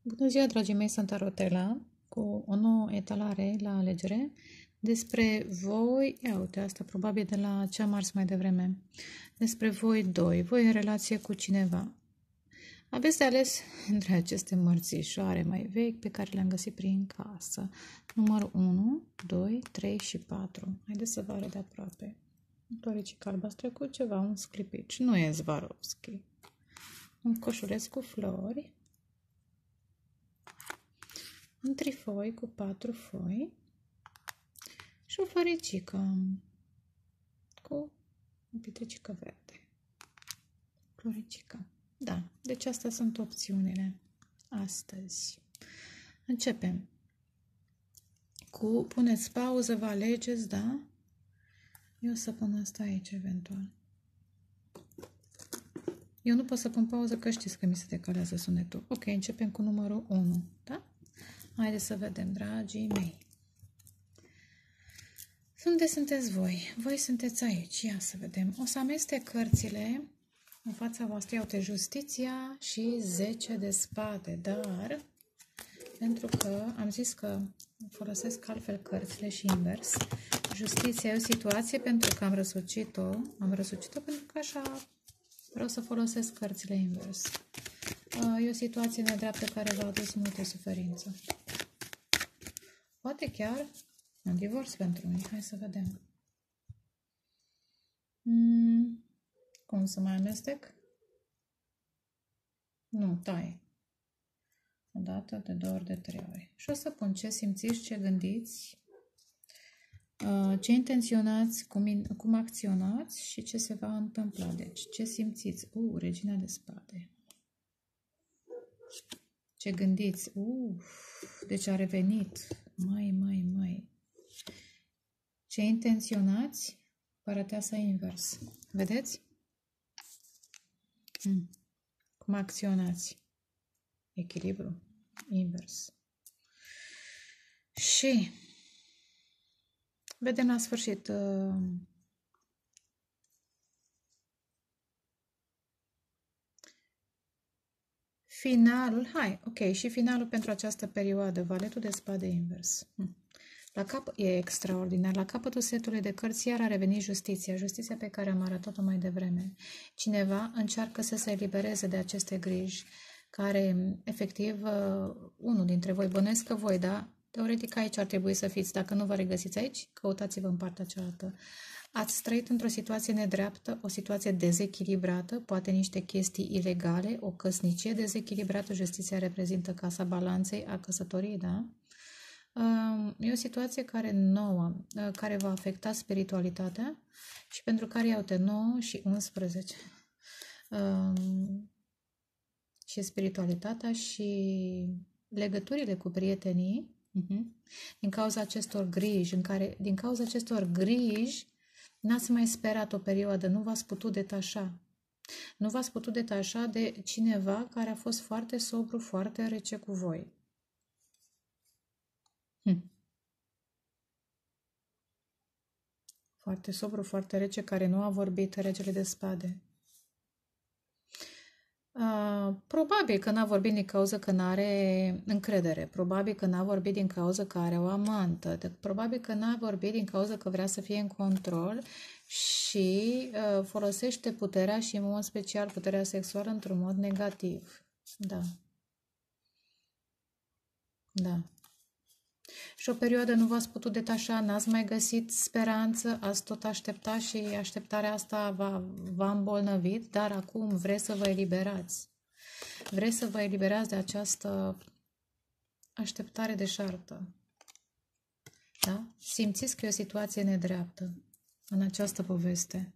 Bună ziua, dragii mei, sunt Arotela cu o nouă etalare la alegere despre voi, ia uite, asta probabil de la ce am ars mai devreme, despre voi doi, voi în relație cu cineva. Aveți de ales între aceste mărțișoare mai vechi pe care le-am găsit prin casă. Numărul 1, 2, 3 și 4. Haideți să vă arăt de aproape. Floricică albastră cu ceva, un sclipici. Nu e Swarovski. Un coșuleț cu flori. Un trifoi cu 4 foi și o floricică cu o pietricică verde. Floricică. Da, deci astea sunt opțiunile astăzi. Începem cu puneți pauză, vă alegeți, da? Eu o să pun asta aici, eventual. Eu nu pot să pun pauză, că știți că mi se decalează sunetul. Ok, începem cu numărul 1, da? Haideți să vedem, dragii mei. Unde sunteți voi? Voi sunteți aici. Ia să vedem. O să amestec cărțile în fața voastră. Iau-te justiția și 10 de spade. Dar, pentru că am zis că folosesc altfel cărțile și invers, justiția e o situație pentru că am răsucit-o. Am răsucit-o pentru că așa vreau să folosesc cărțile invers. E o situație nedreaptă care v-a adus multe suferință. Poate chiar un divorț pentru unii. Hai să vedem. Cum să mai amestec? Nu, tai. O dată, de 2 ori, de 3 ori. Și o să pun ce simțiți, ce gândiți, ce intenționați, cum acționați și ce se va întâmpla. Deci, ce simțiți? Regina de spade. Ce gândiți? Deci a revenit. Mai. Ce intenționați? Părăteasa invers. Vedeți? Cum acționați? Echilibru. Invers. Și vedem la sfârșit finalul. Și finalul pentru această perioadă. Valetul de spade invers. La cap e extraordinar. La capătul setului de cărți iar a revenit justiția. Justiția pe care am arătat-o mai devreme. Cineva încearcă să se elibereze de aceste griji care, efectiv, unul dintre voi, bănuiesc că voi, da? Teoretic aici ar trebui să fiți. Dacă nu vă regăsiți aici, căutați-vă în partea cealaltă. Ați trăit într-o situație nedreaptă, o situație dezechilibrată, poate niște chestii ilegale, o căsnicie dezechilibrată. Justiția reprezintă casa balanței a căsătoriei, da? E o situație care nouă, care va afecta spiritualitatea și pentru care iau-te 9 și 11. Și spiritualitatea și legăturile cu prietenii, din cauza acestor griji, din cauza acestor griji, n-ați mai sperat o perioadă, nu v-ați putut detașa. Nu v-ați putut detașa de cineva care a fost foarte sobru, foarte rece cu voi. Foarte sobru, foarte rece, care nu a vorbit, regele de spade. Probabil că n-a vorbit din cauza că n-are încredere. Probabil că n-a vorbit din cauza că are o amantă. Probabil că n-a vorbit din cauza că vrea să fie în control și folosește puterea și, în mod special, puterea sexuală într-un mod negativ. Da. Și o perioadă nu v-ați putut detașa, n-ați mai găsit speranță, ați tot așteptat și așteptarea asta v-a îmbolnăvit, dar acum vreți să vă eliberați. Vreți să vă eliberați de această așteptare deșartă. Da? Simțiți că e o situație nedreaptă în această poveste.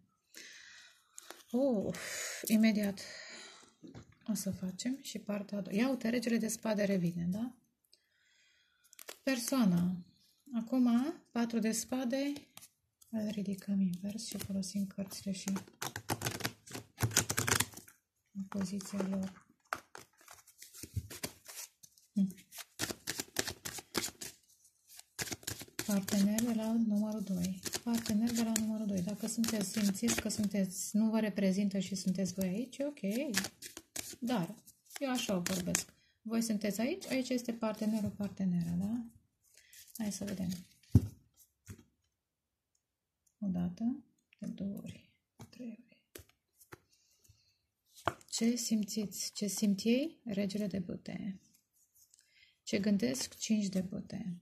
Imediat o să facem și partea a doua. Ia uite, regele de spade revine, da? Persoana. Acum, 4 de spade. Îl ridicăm invers și folosim cărțile și în poziția lor. Partener de la numărul 2. Partener de la numărul 2. Dacă simțiți că nu vă reprezintă și sunteți voi aici, ok. Dar eu așa o vorbesc. Voi sunteți aici, aici este partenerul, partenera, da? Hai să vedem. O dată, de 2 ori, 3 ori. Ce simțiți? Ce simt ei? Regele de bâte. Ce gândesc? 5 de bâte.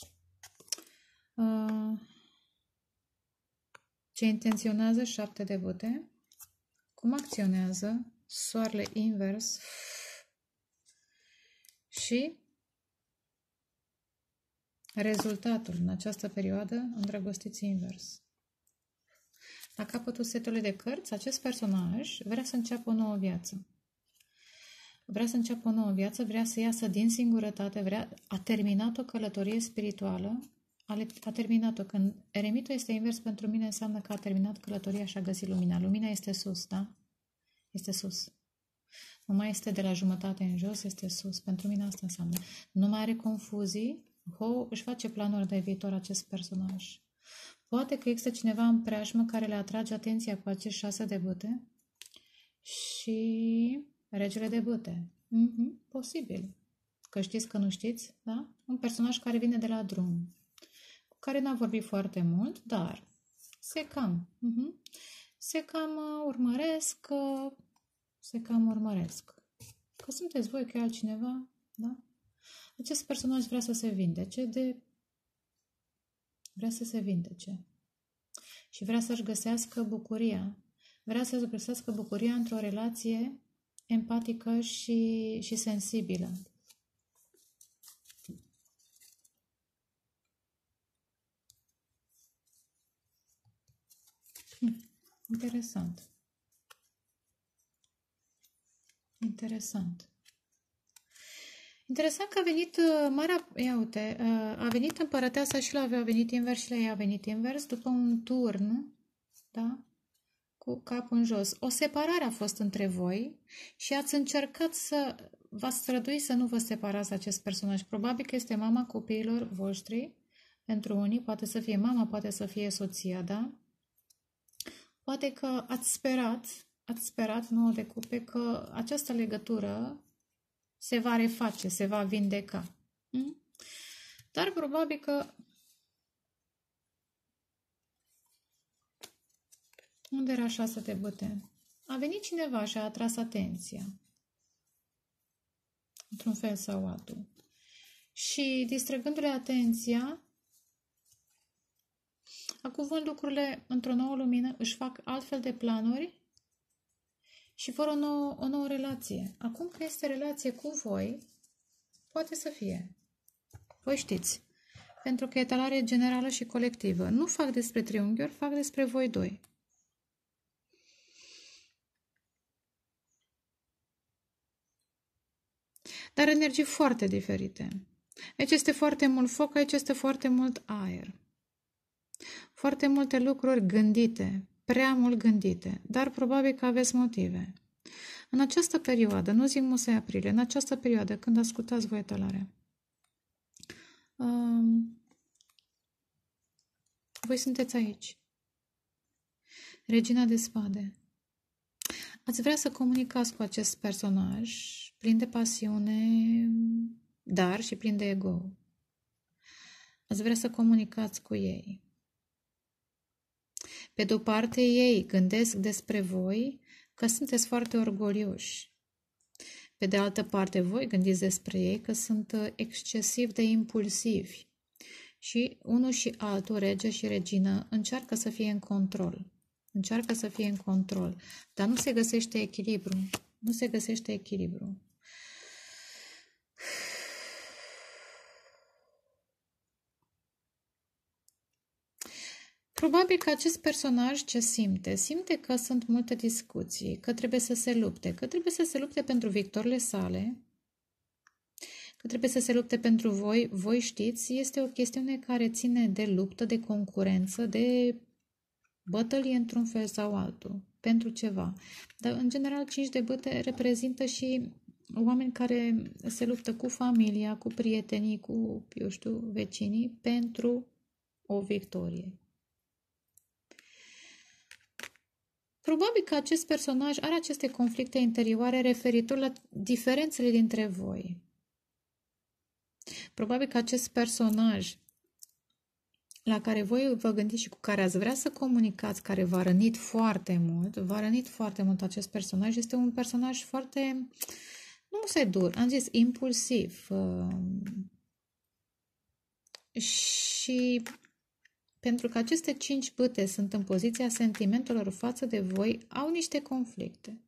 Ce intenționează? 7 de bâte. Cum acționează? Soarele invers. Și rezultatul în această perioadă, îndrăgostiți invers. La capătul setului de cărți, acest personaj vrea să înceapă o nouă viață. Vrea să înceapă o nouă viață, vrea să iasă din singurătate, a terminat o călătorie spirituală, a terminat-o. Când eremitul este invers, pentru mine înseamnă că a terminat călătoria și a găsit lumina. Lumina este sus, da? Este sus. Nu mai este de la jumătate în jos, este sus. Pentru mine asta înseamnă. Nu mai are confuzii. Își face planuri de viitor acest personaj. Poate că există cineva în preajmă care le atrage atenția cu acești 6 de bâte și regele de bâte. Posibil. Că știți că nu știți, da? Un personaj care vine de la drum, cu care n-a vorbit foarte mult, dar se cam urmăresc. Că sunteți voi, că e altcineva, da? Acest personaj vrea să se vindece vrea să se vindece și vrea să-și găsească bucuria. Vrea să-și găsească bucuria într-o relație empatică și sensibilă. Interesant. Interesant. Interesant că a venit marea, ia uite, a venit împărăteasa și a venit invers și la ea a venit invers după un turn, da? Cu capul în jos. O separare a fost între voi și ați încercat să vă strădui să nu vă separați acest personaj. Probabil că este mama copiilor voștri, pentru unii, poate să fie mama, poate să fie soția, da? Poate că ați sperat, 9 de cupe, că această legătură se va reface, se va vindeca. Dar probabil că unde era 6 de bâte? A venit cineva și a atras atenția. Într-un fel sau altul. Și distrăgându-le atenția, acum vând lucrurile într-o nouă lumină, își fac altfel de planuri și vor o nouă relație. Acum că este relație cu voi, poate să fie. Voi știți. Pentru că e etalare generală și colectivă. Nu fac despre triunghiuri, fac despre voi doi. Dar energii foarte diferite. Aici este foarte mult foc, aici este foarte mult aer. Foarte multe lucruri gândite, prea mult gândite, dar probabil că aveți motive. În această perioadă, nu zic musai aprilie, în această perioadă, când ascultați voi etalarea, voi sunteți aici. Regina de spade. Ați vrea să comunicați cu acest personaj plin de pasiune, dar și plin de ego. Ați vrea să comunicați cu ei. Pe de-o parte, ei gândesc despre voi că sunteți foarte orgolioși. Pe de altă parte, voi gândiți despre ei că sunt excesiv de impulsivi. Și unul și altul, rege și regină, încearcă să fie în control. Încearcă să fie în control. Dar nu se găsește echilibru. Nu se găsește echilibru. Probabil că acest personaj ce simte? Simte că sunt multe discuții, că trebuie să se lupte, că trebuie să se lupte pentru victorile sale, că trebuie să se lupte pentru voi. Voi știți, este o chestiune care ține de luptă, de concurență, de bătălie într-un fel sau altul, pentru ceva. Dar, în general, 5 de bâte reprezintă și oameni care se luptă cu familia, cu prietenii, cu, eu știu, vecinii, pentru o victorie. Probabil că acest personaj are aceste conflicte interioare referitor la diferențele dintre voi. Probabil că acest personaj la care voi vă gândiți și cu care ați vrea să comunicați, care v-a rănit foarte mult acest personaj, este un personaj foarte, nu se dur, am zis, impulsiv. Și pentru că aceste 5 bâte sunt în poziția sentimentelor față de voi, au niște conflicte.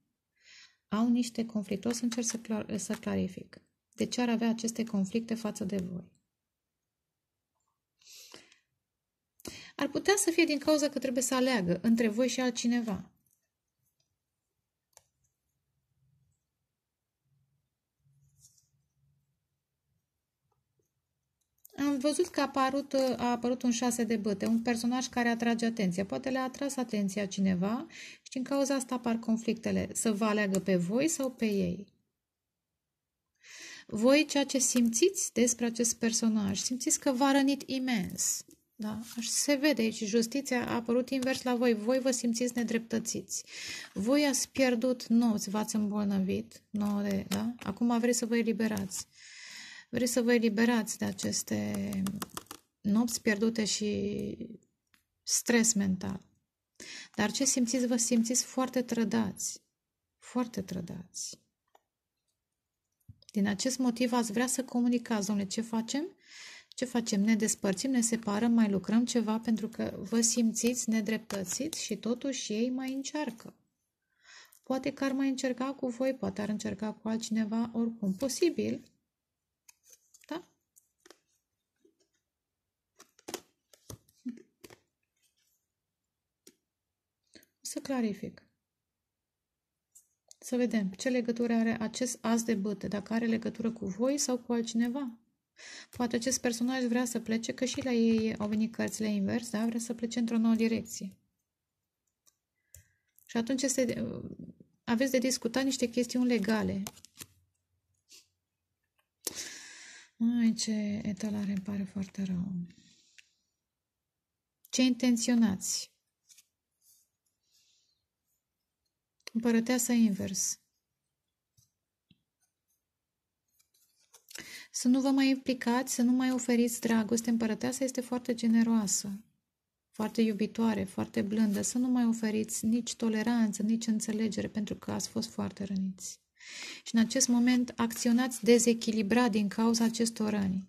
O să încerc să clarific. De ce ar avea aceste conflicte față de voi? Ar putea să fie din cauza că trebuie să aleagă între voi și altcineva. Am văzut că a apărut un 6 de bâte, un personaj care atrage atenția. Poate le-a atras atenția cineva și din cauza asta apar conflictele. Să vă aleagă pe voi sau pe ei. Voi ceea ce simțiți despre acest personaj, simțiți că v-a rănit imens. Da? Se vede aici, justiția a apărut invers la voi. Voi vă simțiți nedreptățiți. Voi ați pierdut nopți, v-ați îmbolnăvit. Da? Acum vreți să vă eliberați. Vreți să vă eliberați de aceste nopți pierdute și stres mental. Dar ce simțiți? Vă simțiți foarte trădați. Foarte trădați. Din acest motiv ați vrea să comunicați. Dom'le, ce facem? Ce facem? Ne despărțim, ne separăm, mai lucrăm ceva pentru că vă simțiți nedreptățiți și totuși ei mai încearcă. Poate că ar mai încerca cu voi, poate ar încerca cu altcineva, oricum. Posibil. Da? Să clarific. Să vedem ce legătură are acest as de bâte, dacă are legătură cu voi sau cu altcineva. Poate acest personaj vrea să plece, că și la ei au venit cărțile invers, da? Vrea să plece într-o nouă direcție. Și atunci aveți de discutat niște chestiuni legale. Ai, ce etalare, îmi pare foarte rău. Ce intenționați? Împărăteasa invers. Să nu vă mai implicați, să nu mai oferiți dragoste. Împărăteasa este foarte generoasă, foarte iubitoare, foarte blândă. Să nu mai oferiți nici toleranță, nici înțelegere, pentru că ați fost foarte răniți. Și în acest moment acționați dezechilibrat din cauza acestor răni.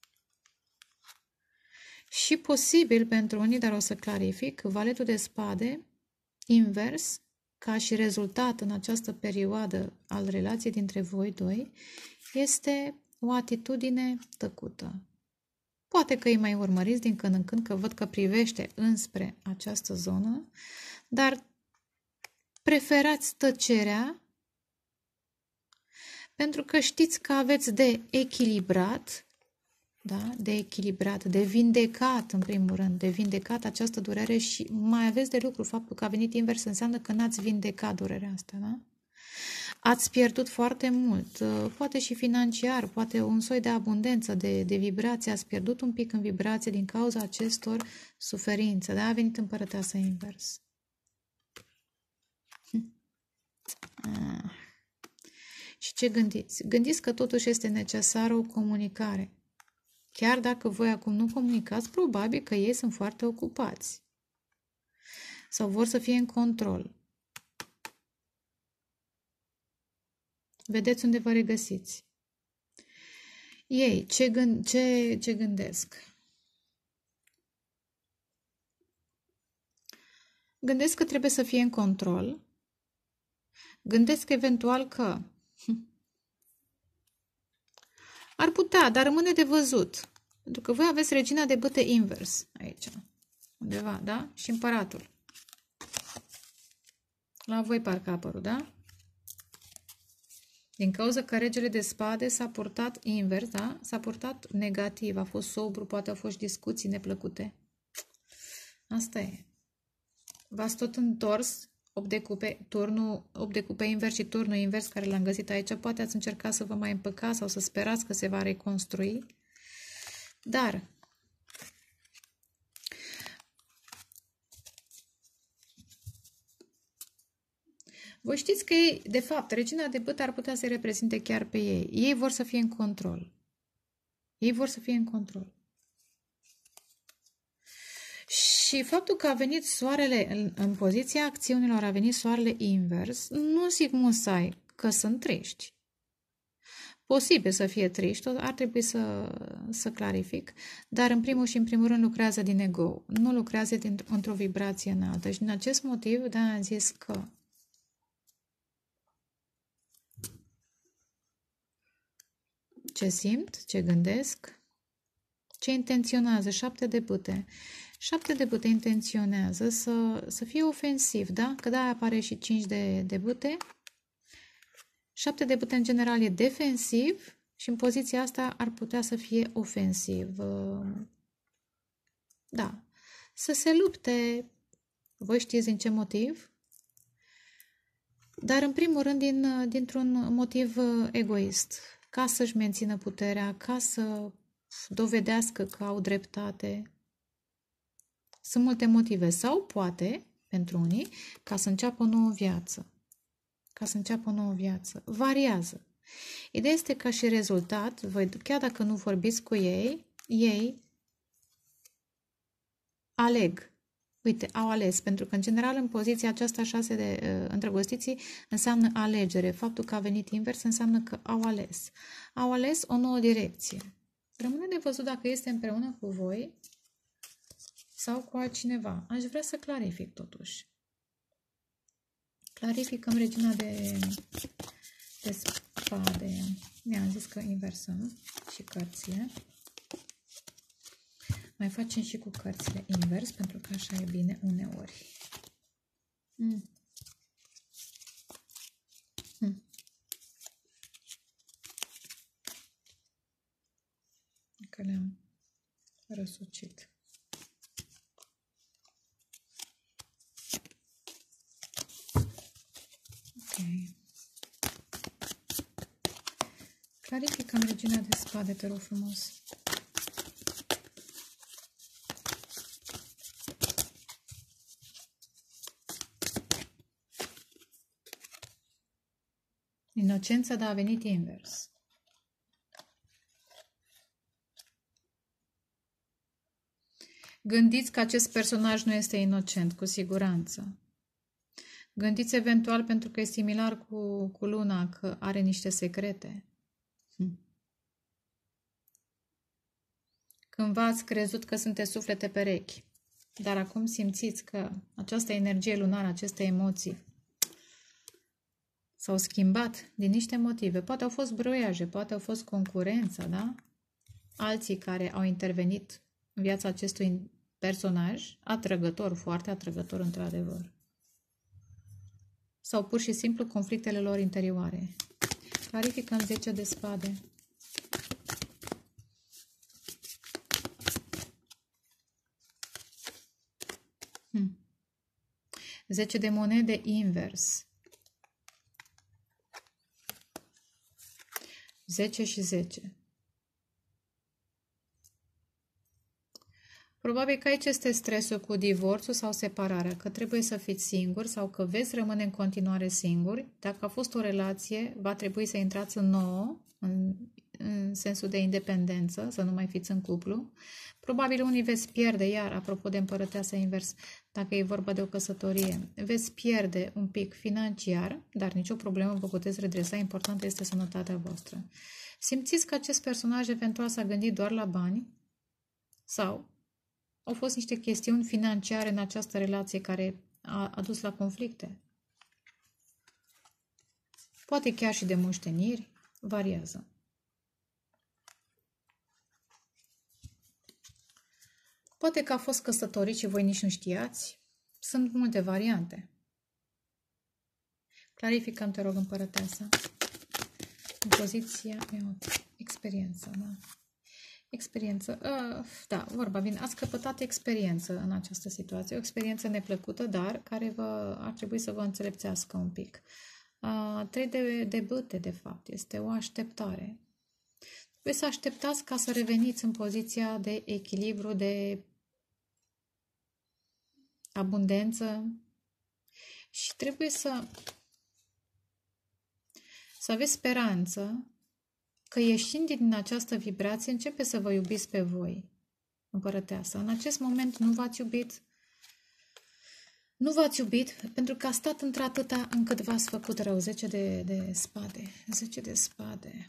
Și posibil pentru unii, dar o să clarific, valetul de spade invers, ca și rezultat în această perioadă al relației dintre voi doi, este o atitudine tăcută. Poate că îi mai urmăriți din când în când, că văd că privește înspre această zonă, dar preferați tăcerea pentru că știți că aveți de echilibrat, da? De echilibrat, de vindecat, în primul rând, de vindecat această durere și mai aveți de lucru. Faptul că a venit invers înseamnă că n-ați vindecat durerea asta, da? Ați pierdut foarte mult, poate și financiar, poate un soi de abundență, de vibrație, ați pierdut un pic în vibrație din cauza acestor suferințe, da? A venit împărăteasa invers. Și ce gândiți? Gândiți că totuși este necesară o comunicare. Chiar dacă voi acum nu comunicați, probabil că ei sunt foarte ocupați. Sau vor să fie în control. Vedeți unde vă regăsiți. Ei, ce gândesc? Gândesc că trebuie să fie în control. Gândesc eventual că ar putea, dar rămâne de văzut. Pentru că voi aveți regina de bâte invers aici. Undeva, da? Și împăratul. La voi parcă a apărut, da? Din cauza că regele de spade s-a purtat invers, da? S-a purtat negativ, a fost sobru, poate au fost discuții neplăcute. Asta e. V-ați tot întors 8 de cupe, 8 de cupe invers și turnul invers care l-am găsit aici. Poate ați încercat să vă mai împăcați sau să sperați că se va reconstrui. Dar voi știți că ei, de fapt, regina de bâte ar putea să reprezinte chiar pe ei. Ei vor să fie în control. Ei vor să fie în control. Și faptul că a venit soarele în poziția acțiunilor, a venit soarele invers, nu zic musai că sunt triști. Posibil să fie triști, ar trebui să clarific, dar în primul și în primul rând lucrează din ego, nu lucrează într-o vibrație înaltă. Și din acest motiv, da, am zis că ce simt, ce gândesc, ce intenționează, 7 de bâte. 7 de bâte intenționează să fie ofensiv, da? Că da, apare și 5 de bâte. 7 de bâte în general e defensiv și în poziția asta ar putea să fie ofensiv. Da. Să se lupte, voi știți din ce motiv? Dar în primul rând dintr-un motiv egoist. Ca să-și mențină puterea, ca să dovedească că au dreptate. Sunt multe motive. Sau poate, pentru unii, ca să înceapă o nouă viață. Ca să înceapă o nouă viață. Variază. Ideea este că și rezultat, voi, chiar dacă nu vorbiți cu ei, ei aleg. Uite, au ales, pentru că în general în poziția aceasta 6 de îndrăgostiții înseamnă alegere. Faptul că a venit invers înseamnă că au ales. Au ales o nouă direcție. Rămâne de văzut dacă este împreună cu voi sau cu altcineva. Aș vrea să clarific totuși. Clarificăm regina de spade. Mi-am zis că inversăm și cărțile. Mai facem și cu cărțile invers, pentru că așa e bine uneori. Că le-am răsucit. Ok. Clarificăm regina de spade, te rog frumos. Inocența, dar a venit invers. Gândiți că acest personaj nu este inocent, cu siguranță. Gândiți eventual, pentru că e similar cu luna, că are niște secrete. Cândva ați crezut că sunteți suflete perechi, dar acum simțiți că această energie lunară, aceste emoții, s-au schimbat din niște motive. Poate au fost broiaje, poate au fost concurența, da? Alții care au intervenit în viața acestui personaj, atrăgător, foarte atrăgător într-adevăr. Sau pur și simplu conflictele lor interioare. Clarificăm 10 de spade. Hmm. 10 de monede invers. 10 și 10. Probabil că aici este stresul cu divorțul sau separarea, că trebuie să fiți singuri sau că veți rămâne în continuare singuri. Dacă a fost o relație, va trebui să intrați în nouă, în sensul de independență, să nu mai fiți în cuplu. Probabil unii veți pierde, iar apropo de împărăteasa invers, dacă e vorba de o căsătorie, veți pierde un pic financiar, dar nicio problemă, vă puteți redresa, importantă este sănătatea voastră. Simțiți că acest personaj eventual s-a gândit doar la bani sau au fost niște chestiuni financiare în această relație care a dus la conflicte. Poate chiar și de moșteniri, variază. Poate că a fost căsătorit și voi nici nu știați. Sunt multe variante. Clarificăm, te rog, împărăteasa. În poziția, experiență, da? Experiență, da, vorba bine, ați căpătat experiență în această situație, o experiență neplăcută, dar care ar trebui să vă înțelepțească un pic. 3 de bâte, de fapt, este o așteptare. Trebuie să așteptați ca să reveniți în poziția de echilibru, de abundență și trebuie să aveți speranță că ieșind din această vibrație începe să vă iubiți pe voi, împărăteasa. În acest moment nu v-ați iubit. Nu v-ați iubit pentru că a stat într-atâta încât v-ați făcut rău. 10 de spade. 10 de spade.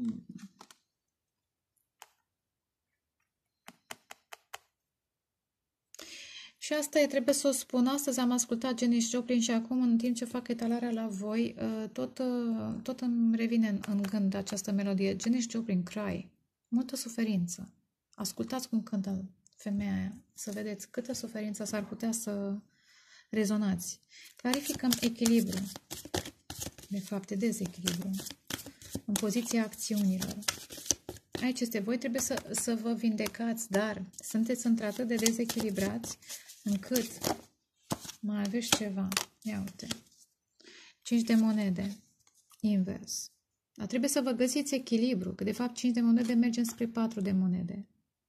Și asta e, trebuie să o spun. Astăzi am ascultat Janis Joplin și acum, în timp ce fac etalarea la voi, tot îmi revine în gând această melodie. Janis Joplin, Cry. Multă suferință. Ascultați cum cântă femeia aia, să vedeți câtă suferință s-ar putea să rezonați. Clarificăm echilibru. De fapt, e dezechilibru. În poziția acțiunilor. Aici este, voi trebuie să vă vindecați, dar sunteți într-atât de dezechilibrați încât mai aveți ceva. Ia uite. 5 de monede. Invers. Dar trebuie să vă găsiți echilibru, că de fapt 5 de monede merge spre 4 de monede.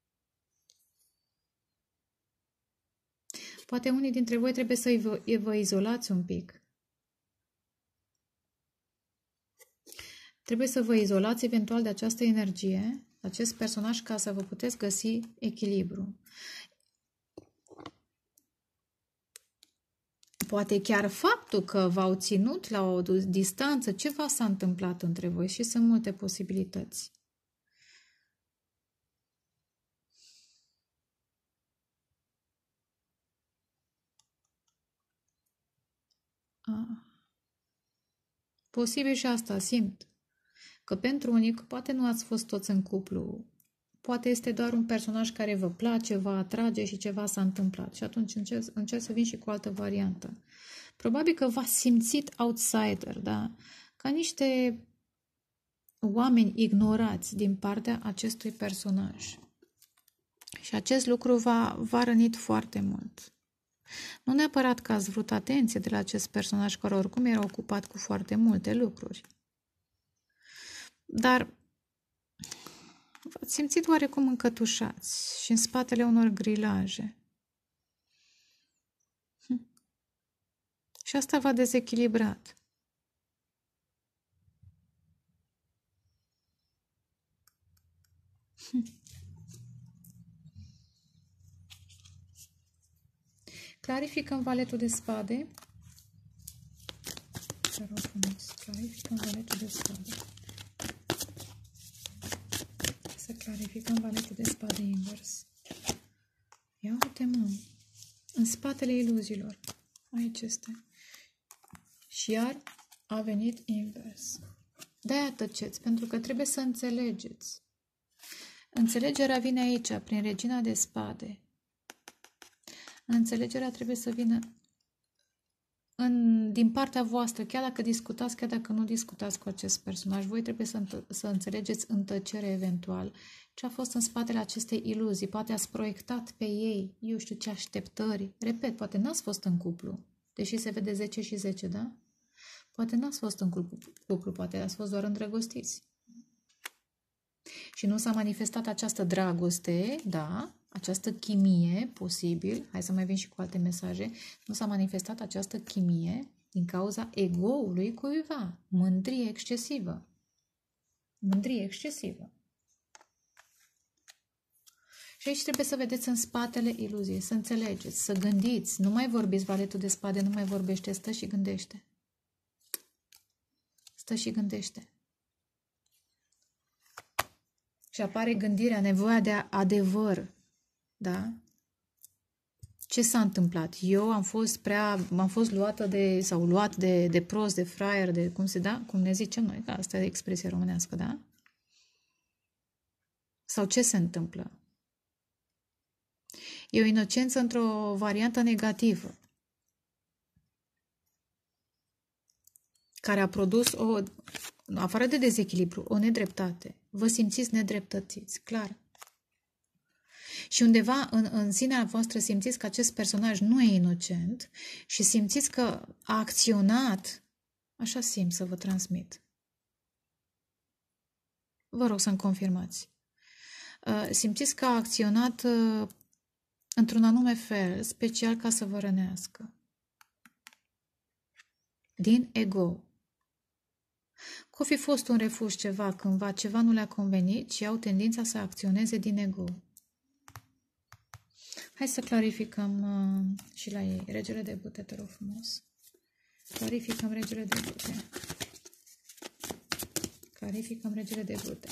Poate unii dintre voi trebuie să vă izolați un pic. Trebuie să vă izolați eventual de această energie, acest personaj, ca să vă puteți găsi echilibru. Poate chiar faptul că v-au ținut la o distanță, ceva s-a întâmplat între voi și sunt multe posibilități. Posibil și asta, simt. Că pentru unii, poate nu ați fost toți în cuplu, poate este doar un personaj care vă place, vă atrage și ceva s-a întâmplat. Și atunci încerc să vin și cu o altă variantă. Probabil că v-ați simțit outsider, da? Ca niște oameni ignorați din partea acestui personaj. Și acest lucru v-a rănit foarte mult. Nu neapărat că ați vrut atenție de la acest personaj, care oricum era ocupat cu foarte multe lucruri. Dar v-ați simțit oarecum încătușați și în spatele unor grilaje. Și asta v-a dezechilibrat. Clarificăm valetul de spade. Te rog frumos, clarificăm valetul de spade. Să clarificăm valetul de spade invers. Ia uite, mă, în spatele iluziilor. Aici este. Și iar a venit invers. De-aia tăceți, pentru că trebuie să înțelegeți. Înțelegerea vine aici, prin regina de spade. Înțelegerea trebuie să vină din partea voastră, chiar dacă discutați, chiar dacă nu discutați cu acest personaj. Voi trebuie să înțelegeți în tăcere eventual ce a fost în spatele acestei iluzii. Poate ați proiectat pe ei, eu știu ce așteptări. Repet, poate n-ați fost în cuplu, deși se vede 10 și 10, da? Poate n-ați fost în cuplu, poate ați fost doar îndrăgostiți. Și nu s-a manifestat această dragoste, da? Această chimie, posibil, hai să mai vin și cu alte mesaje, nu s-a manifestat această chimie din cauza ego-ului cuiva, mândrie excesivă. Mândrie excesivă. Și aici trebuie să vedeți în spatele iluziei, să înțelegeți, să gândiți. Nu mai vorbiți, valetul de spade, nu mai vorbește, stă și gândește. Stă și gândește. Și apare gândirea, nevoia de adevăr. Da? Ce s-a întâmplat? Eu am fost luată luat de prost, de fraier, de cum ne zicem noi, că asta e expresia românească, da? Sau ce se întâmplă? E o inocență într-o variantă negativă, care a produs afară de dezechilibru, o nedreptate. Vă simțiți nedreptățiți, clar. Și undeva în sinea voastră simțiți că acest personaj nu e inocent și simțiți că a acționat, așa simt să vă transmit. Vă rog să-mi confirmați. Simțiți că a acționat într-un anume fel, special ca să vă rănească. Din ego. Că o fi fost un refuz ceva, cândva, ceva nu le-a convenit și au tendința să acționeze din ego. Hai să clarificăm și la ei. Regele de bute, te rog frumos. Clarificăm regele de bute. Clarificăm regele de bute.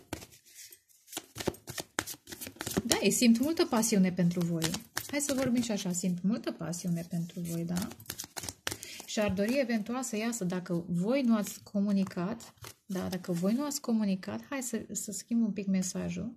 Da, ei simt multă pasiune pentru voi. Hai să vorbim și așa, simt multă pasiune pentru voi, da? Și ar dori eventual să iasă, dacă voi nu ați comunicat, da, dacă voi nu ați comunicat, hai să schimb un pic mesajul.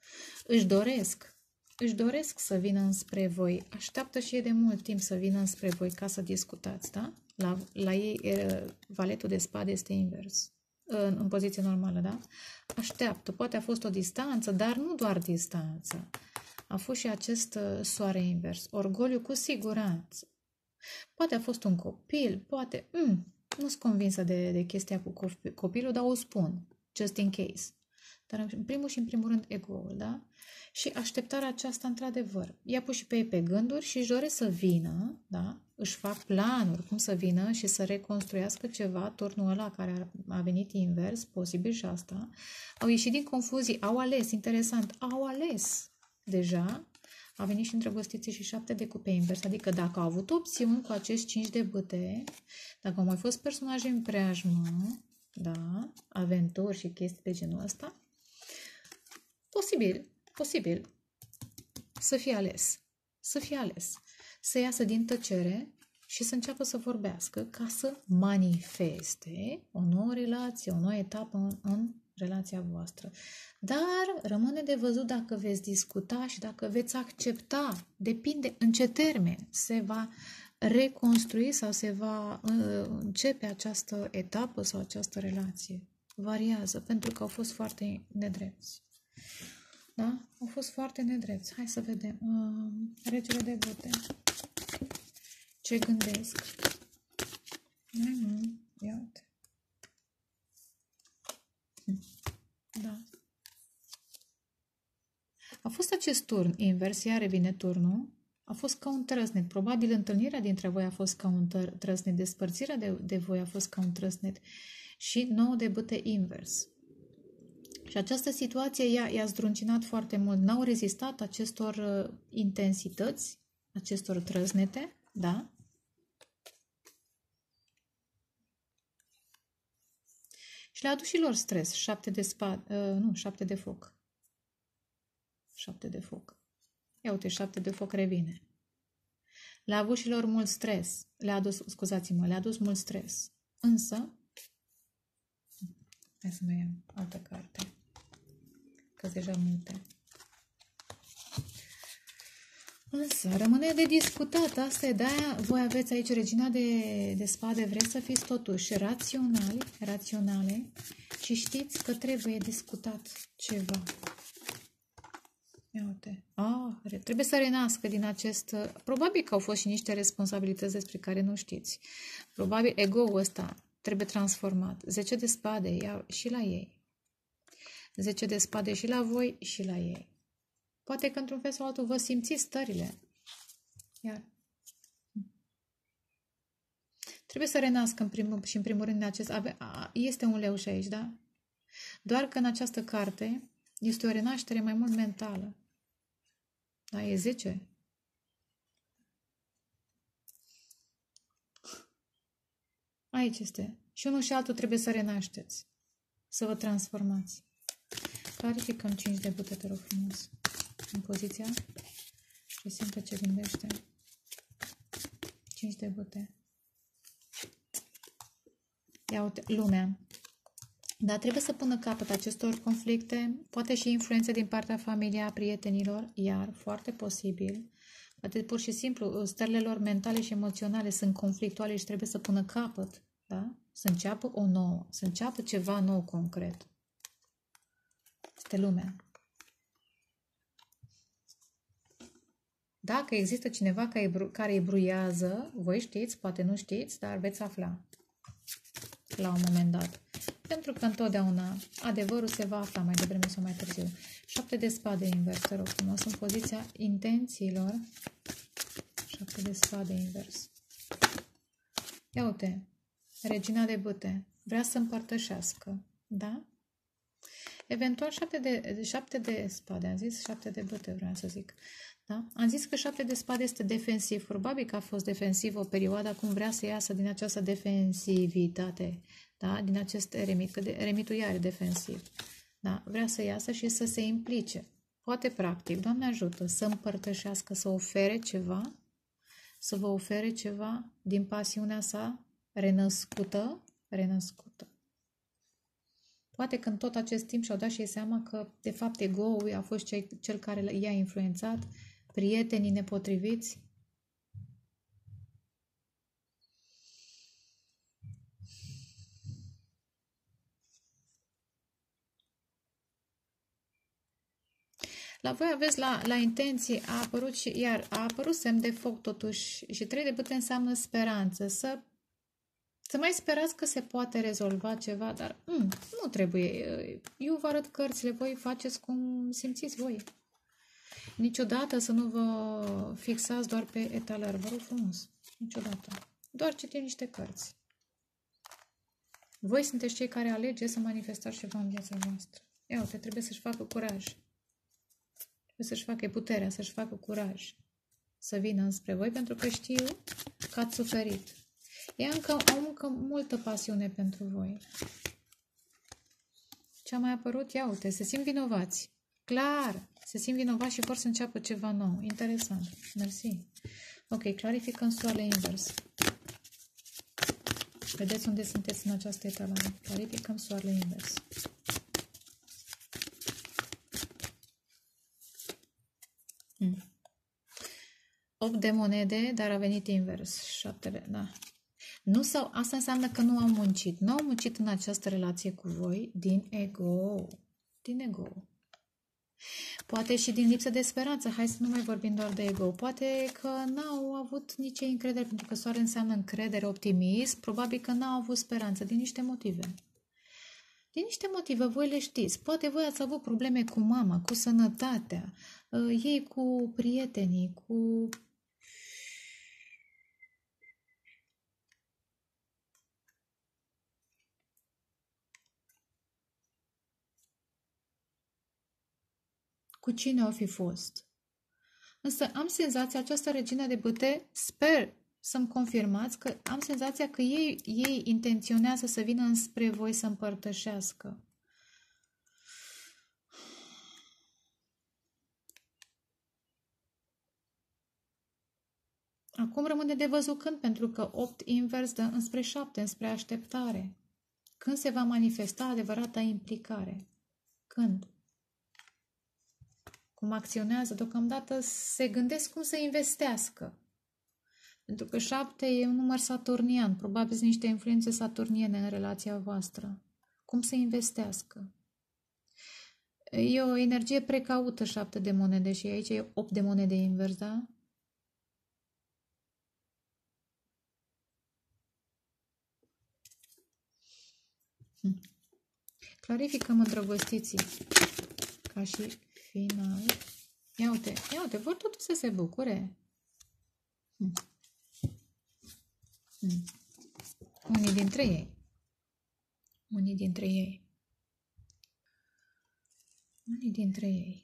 Își doresc să vină înspre voi. Așteaptă și ei de mult timp să vină înspre voi ca să discutați, da? La ei, valetul de spade este invers. În poziție normală, da? Așteaptă. Poate a fost o distanță, dar nu doar distanță. A fost și acest soare invers. Orgoliu cu siguranță. Poate a fost un copil, poate... nu sunt convinsă de chestia cu copilul, dar o spun. Just in case. Dar în primul și în primul rând ego-ul, da? Și așteptarea aceasta, într-adevăr, i-a pus și pe ei pe gânduri și își doresc să vină, da? Își fac planuri cum să vină și să reconstruiască ceva, turnul ăla care a venit invers, posibil și asta. Au ieșit din confuzii, au ales, interesant, au ales deja. A venit și îndrăgostiții și 7 de cupe invers, adică dacă au avut opțiuni cu acești 5 de bâte, dacă au mai fost personaje în preajmă, da, aventuri și chestii de genul ăsta, posibil să fie ales, să iasă din tăcere și să înceapă să vorbească ca să manifeste o nouă relație, o nouă etapă în relația voastră. Dar rămâne de văzut dacă veți discuta și dacă veți accepta, depinde în ce termen se va reconstrui sau se va începe această etapă sau această relație. Variază, pentru că au fost foarte nedrepți. Da? Au fost foarte nedrepți. Hai să vedem. Regele de bute. Ce gândesc? Ia uite. Da. A fost acest turn invers, iar revine turnul. A fost ca un trăsnet. Probabil întâlnirea dintre voi a fost ca un trăsnet. Despărțirea de voi a fost ca un trăsnet. Și 9 de bâte invers. Și această situație i-a zdruncinat foarte mult. N-au rezistat acestor intensități, acestor trăsnete, da? Și le-a adus și lor stres. 7 de spade, 7 de foc. 7 de foc. Ia uite, 7 de foc revine. Le-a avut și lor mult stres. Le-a adus mult stres. Însă, hai să mai iau altă carte. Că deja multe. Însă, rămâne de discutat. Asta e de-aia. Voi aveți aici regina de spade. Vreți să fiți totuși raționale și știți că trebuie discutat ceva. Ia uite. Trebuie să renască din acest... Probabil că au fost și niște responsabilități despre care nu știți. Probabil ego-ul ăsta trebuie transformat. 10 de spade ia și la ei. 10 de spade și la voi și la ei. Poate că într-un fel sau altul vă simțiți stările. Iar. Trebuie să renască în primul rând acest... Este un leu și aici, da? Doar că în această carte este o renaștere mai mult mentală. Da, e 10. Aici este. Și unul și altul trebuie să renașteți. Să vă transformați. Clarificăm 5 de bâte, te rog frumos. În poziția și simte ce gândește. 5 de bâte. Ia uite, lumea. Dar trebuie să pună capăt acestor conflicte, poate și influențe din partea familiei, a prietenilor, iar foarte posibil, poate pur și simplu stările lor mentale și emoționale sunt conflictuale și trebuie să pună capăt, da? Să înceapă o nouă, să înceapă ceva nou concret. Este lumea. Dacă există cineva care îi bruiază, voi știți, poate nu știți, dar veți afla la un moment dat. Pentru că întotdeauna adevărul se va afla mai devreme sau mai târziu. 7 de spade invers, te rog frumos, în poziția intențiilor. 7 de spade invers. Ia uite, regina de bâte. Vrea să împărtășească. Da? Eventual 7 de spade. Am zis 7 de bâte, vreau să zic. Da? Am zis că 7 de spade este defensiv. Probabil că a fost defensiv o perioadă, acum vrea să iasă din această defensivitate. Da? Din acest eremit, că eremitul ea are defensiv. Da? Vrea să iasă și să se implice. Poate practic, Doamne ajută, să împărtășească, să ofere ceva, să vă ofere ceva din pasiunea sa renăscută. Poate că în tot acest timp și-au dat și ei seama că, de fapt, ego-ul a fost cel care i-a influențat, prietenii nepotriviți. La voi aveți la intenții, a apărut și, iar a apărut semn de foc totuși și 3 de bâte înseamnă speranță, să mai sperați că se poate rezolva ceva, dar nu trebuie. Eu vă arăt cărțile, voi faceți cum simțiți voi. Niciodată să nu vă fixați doar pe etaler, vă rog frumos. Niciodată. Doar citim niște cărți. Voi sunteți cei care alegeți să manifestați ceva în viața voastră. Ia uite, trebuie să-și facă curaj. Trebuie să-și facă puterea, să-și facă curaj. Să vină înspre voi, pentru că știu că ați suferit. Ei au încă multă pasiune pentru voi. Ce a mai apărut? Ia uite, se simt vinovați. Clar, se simt vinovați și vor să înceapă ceva nou. Interesant. Mersi. Ok, clarificăm soarele invers. Vedeți unde sunteți în această etalare. Clarificăm soarele invers. Hmm. 8 de monede, dar a venit invers. 7, da. Asta înseamnă că nu au muncit. Nu au muncit în această relație cu voi din ego. Din ego. Poate și din lipsă de speranță. Hai să nu mai vorbim doar de ego. Poate că n-au avut nici încredere, pentru că soare înseamnă încredere, optimism. Probabil că n-au avut speranță din niște motive. Din niște motive, voi le știți. Poate voi ați avut probleme cu mama, cu sănătatea, ei cu prietenii, cu... Cu cine o fi fost. Însă am senzația, această regină de bâte, sper să-mi confirmați că am senzația că ei intenționează să vină înspre voi să împărtășească. Acum rămâne de văzut când, pentru că 8 invers dă înspre 7, înspre așteptare. Când se va manifesta adevărata implicare? Când? Cum acționează? Deocamdată se gândesc cum să investească. Pentru că 7 e un număr saturnian. Probabil sunt niște influențe saturniene în relația voastră. Cum să investească? E o energie precaută 7 de monede și aici e 8 de monede invers, da? Clarificăm îndrăgostiții ca și final. Ia uite, vor totul să se bucure. Unii dintre ei.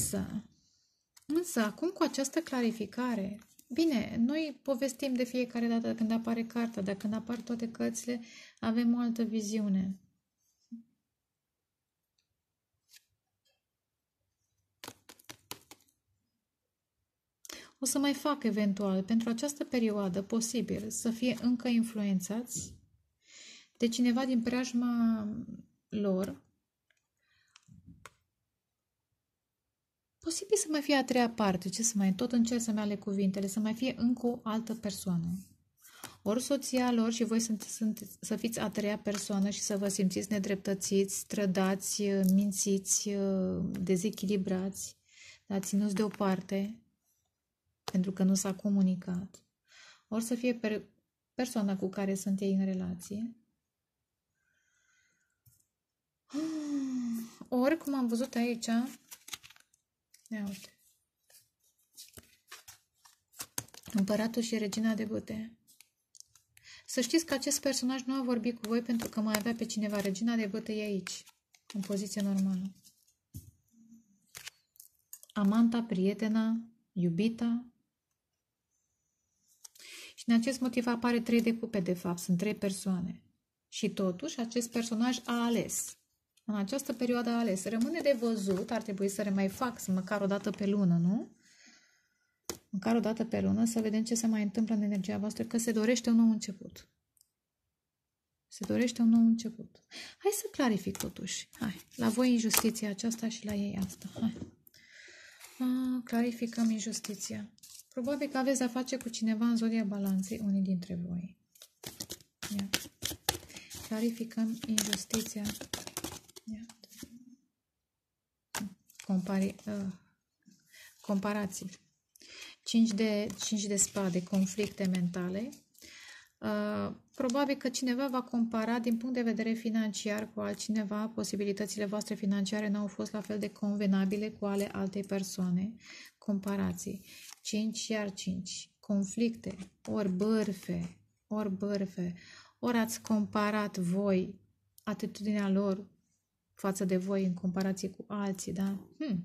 Însă, acum cu această clarificare, bine, noi povestim de fiecare dată când apare cartea, dar când apar toate cărțile, avem o altă viziune. O să mai fac eventual, pentru această perioadă, posibil să fie încă influențați de cineva din preajma lor. Posibil să mai fie a treia parte, tot încerc să-mi ale cuvintele, să mai fie încă o altă persoană. Ori soția lor și voi să fiți a treia persoană și să vă simțiți nedreptățiți, trădați, mințiți, dezechilibrați, dar ținuți deoparte, pentru că nu s-a comunicat. Ori să fie persoana cu care sunt ei în relație. Ori, cum am văzut aici, ia uite, Împăratul și regina de bâte. Să știți că acest personaj nu a vorbit cu voi pentru că mai avea pe cineva. Regina de bătăi aici, în poziție normală. Amanta, prietena, iubita. Și din acest motiv apare 3 de cupe, de fapt. Sunt 3 persoane. Și totuși, acest personaj a ales. În această perioadă a ales. Rămâne de văzut, ar trebui să mai fac, măcar o dată pe lună, nu? Măcar o dată pe lună, să vedem ce se mai întâmplă în energia voastră, că se dorește un nou început. Se dorește un nou început. Hai să clarific totuși. Hai, la voi injustiția aceasta și la ei asta. Hai. Clarificăm injustiția. Probabil că aveți de-a face cu cineva în zodia balanței, unii dintre voi. Ia. Clarificăm injustiția. Ia. Comparații. 5 de spade, conflicte mentale. Probabil că cineva va compara din punct de vedere financiar cu altcineva. Posibilitățile voastre financiare nu au fost la fel de convenabile cu ale altei persoane. Comparații. 5 iar 5. Conflicte. Ori bârfe. Ori ați comparat voi atitudinea lor față de voi în comparație cu alții, da?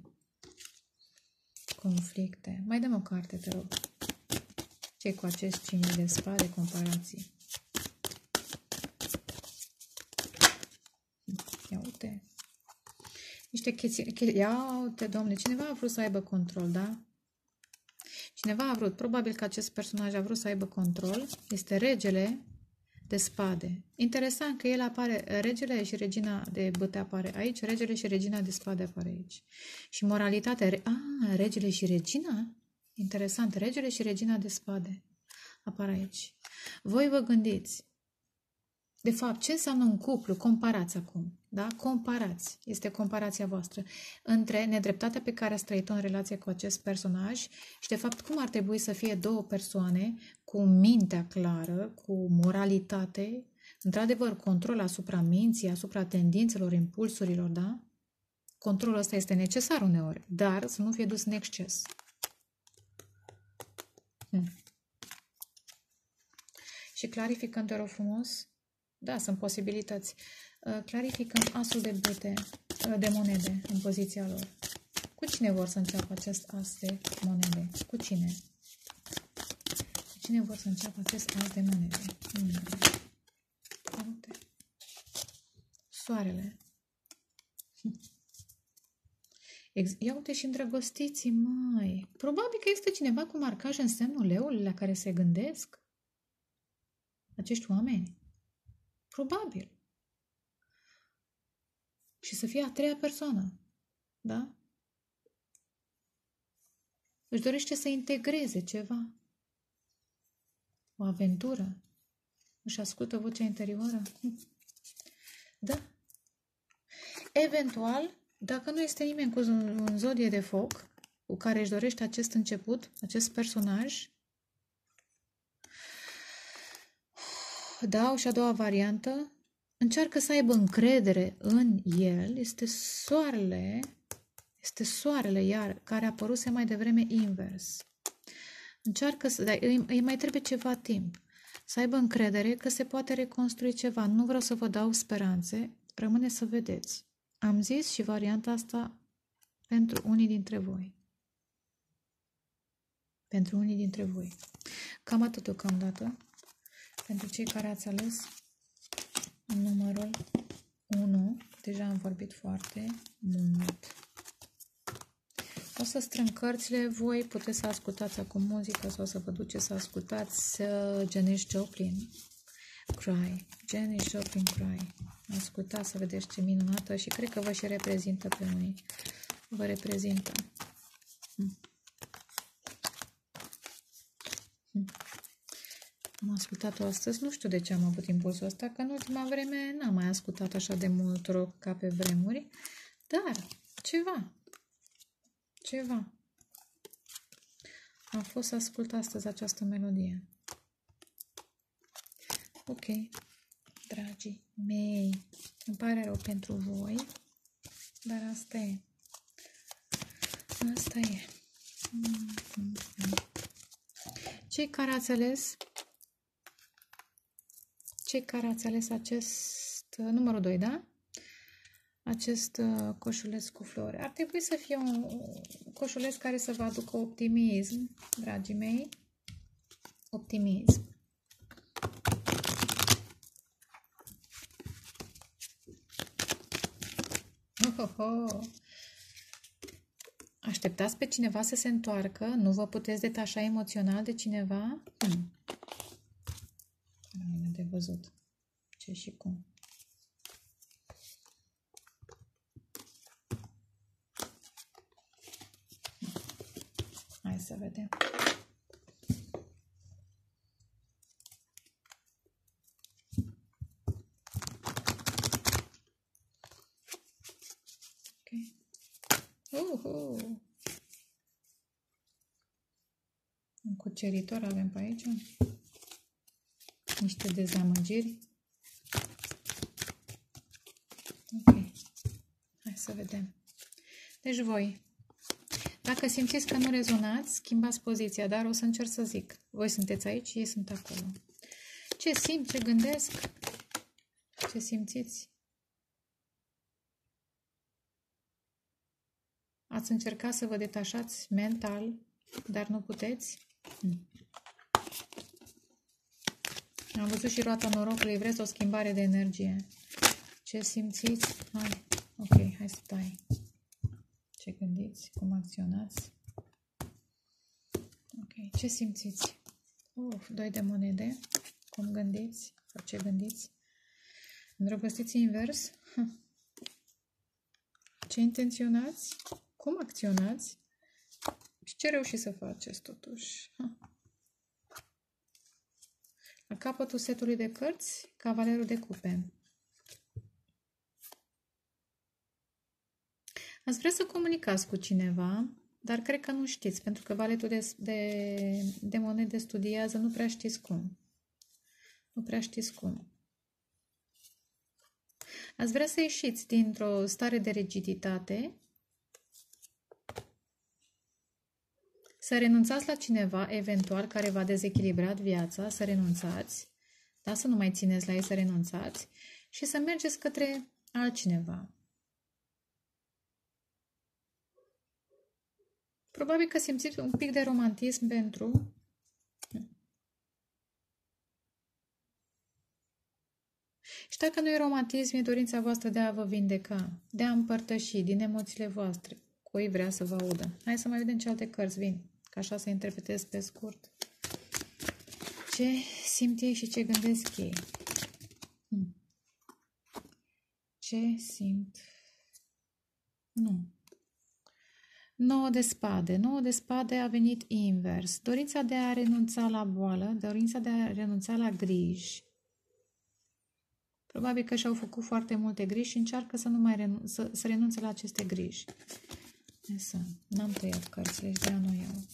Conflicte. Mai dăm o carte, te rog. Ce cu acest 5 de spade, comparații? Ia uite. Niște chestii. Ia uite, domne, cineva a vrut să aibă control, da? Cineva a vrut. Probabil că acest personaj a vrut să aibă control. Este regele de spade. Interesant că el apare, regele și regina de bâte apare aici, regele și regina de spade apare aici. Și moralitatea, regele și regina? Interesant, regele și regina de spade apar aici. Voi vă gândiți, de fapt, ce înseamnă un cuplu? Comparați acum, da? Comparați, este comparația voastră între nedreptatea pe care ați trăit-o în relație cu acest personaj și, de fapt, cum ar trebui să fie două persoane cu mintea clară, cu moralitate, într-adevăr, control asupra minții, asupra tendințelor, impulsurilor, da? Controlul ăsta este necesar uneori, dar să nu fie dus în exces. Și clarificăm, te rog frumos. Da, sunt posibilități. Clarificăm asul de bâte, de monede în poziția lor. Cu cine vor să înceapă acest as de monede? Cu cine? Cu cine vor să înceapă acest as de monede? Uite. Soarele. Ia uite și îndrăgostiții, mai. Probabil că este cineva cu marcaj în semnul leului la care se gândesc acești oameni. Probabil. Și să fie a treia persoană. Da? Își dorește să integreze ceva. O aventură. Își ascultă vocea interioară. Da. Eventual, dacă nu este nimeni cu un zodie de foc cu care își dorește acest început, acest personaj, da, și a doua variantă, încearcă să aibă încredere în el, este soarele iar, care a apăruse mai devreme invers. Încearcă să, dar îi mai trebuie ceva timp, să aibă încredere că se poate reconstrui ceva. Nu vreau să vă dau speranțe, rămâne să vedeți. Am zis și varianta asta pentru unii dintre voi. Pentru unii dintre voi. Cam atât deocamdată. Pentru cei care ați ales numărul 1, deja am vorbit foarte mult. O să strâng cărțile, voi puteți să ascultați acum muzică sau să vă duceți să ascultați Janis Joplin, Cry. Janis Joplin, Cry. Ascultați să vedeți ce minunată și cred că vă și reprezintă pe unii. Vă reprezintă. Am ascultat-o astăzi, nu știu de ce am avut impulsul ăsta, că în ultima vreme n-am mai ascultat așa de mult rock ca pe vremuri, dar ceva. Am fost să ascult astăzi această melodie. Ok, dragii mei, îmi pare rău pentru voi, dar asta e. Asta e. Cei care ați ales cei care ați ales acest numărul 2, da? Acest coșuleț cu flori. Ar trebui să fie un coșuleț care să vă aducă optimism, dragii mei. Optimism. Așteptați pe cineva să se întoarcă? Nu vă puteți detașa emoțional de cineva? Rămâne de văzut ce și cum. Hai să vedem. Un cuceritor avem pe aici. Niște dezamăgiri. Ok. Hai să vedem. Deci voi, dacă simțiți că nu rezonați, schimbați poziția, dar o să încerc să zic. Voi sunteți aici, ei sunt acolo. Ce simt, ce gândesc, ce simțiți? Ați încercat să vă detașați mental, dar nu puteți? Am văzut și roata norocului. Vreți o schimbare de energie. Ce simțiți? Hai. Ok, hai să tai. Ce gândiți? Cum acționați? Ok, ce simțiți? 2 de monede. Cum gândiți? Sau ce gândiți? Îndrăgostiți invers? Ce intenționați? Cum acționați? Și ce reușiți să faceți totuși? La capătul setului de cărți, Cavalerul de Cupe. Ați vrea să comunicați cu cineva, dar cred că nu știți, pentru că valetul de monede studiază, nu prea știți cum. Nu prea știți cum. Ați vrea să ieșiți dintr-o stare de rigiditate, să renunțați la cineva, eventual, care v-a dezechilibrat viața, să renunțați, da? Să nu mai țineți la ei, să renunțați și să mergeți către altcineva. Probabil că simțiți un pic de romantism pentru... Și dacă nu e romantism, e dorința voastră de a vă vindeca, de a împărtăși din emoțiile voastre. Cui vrea să vă audă. Hai să mai vedem ce alte cărți vin, ca așa să interpretez pe scurt. Ce simt ei și ce gândesc ei? Ce simt? Nu. 9 de spade. 9 de spade a venit invers. Dorința de a renunța la boală, dorința de a renunța la griji. Probabil că și-au făcut foarte multe griji și încearcă să nu mai să renunțe la aceste griji. N-am tăiat cărțile și de-aia nu iau.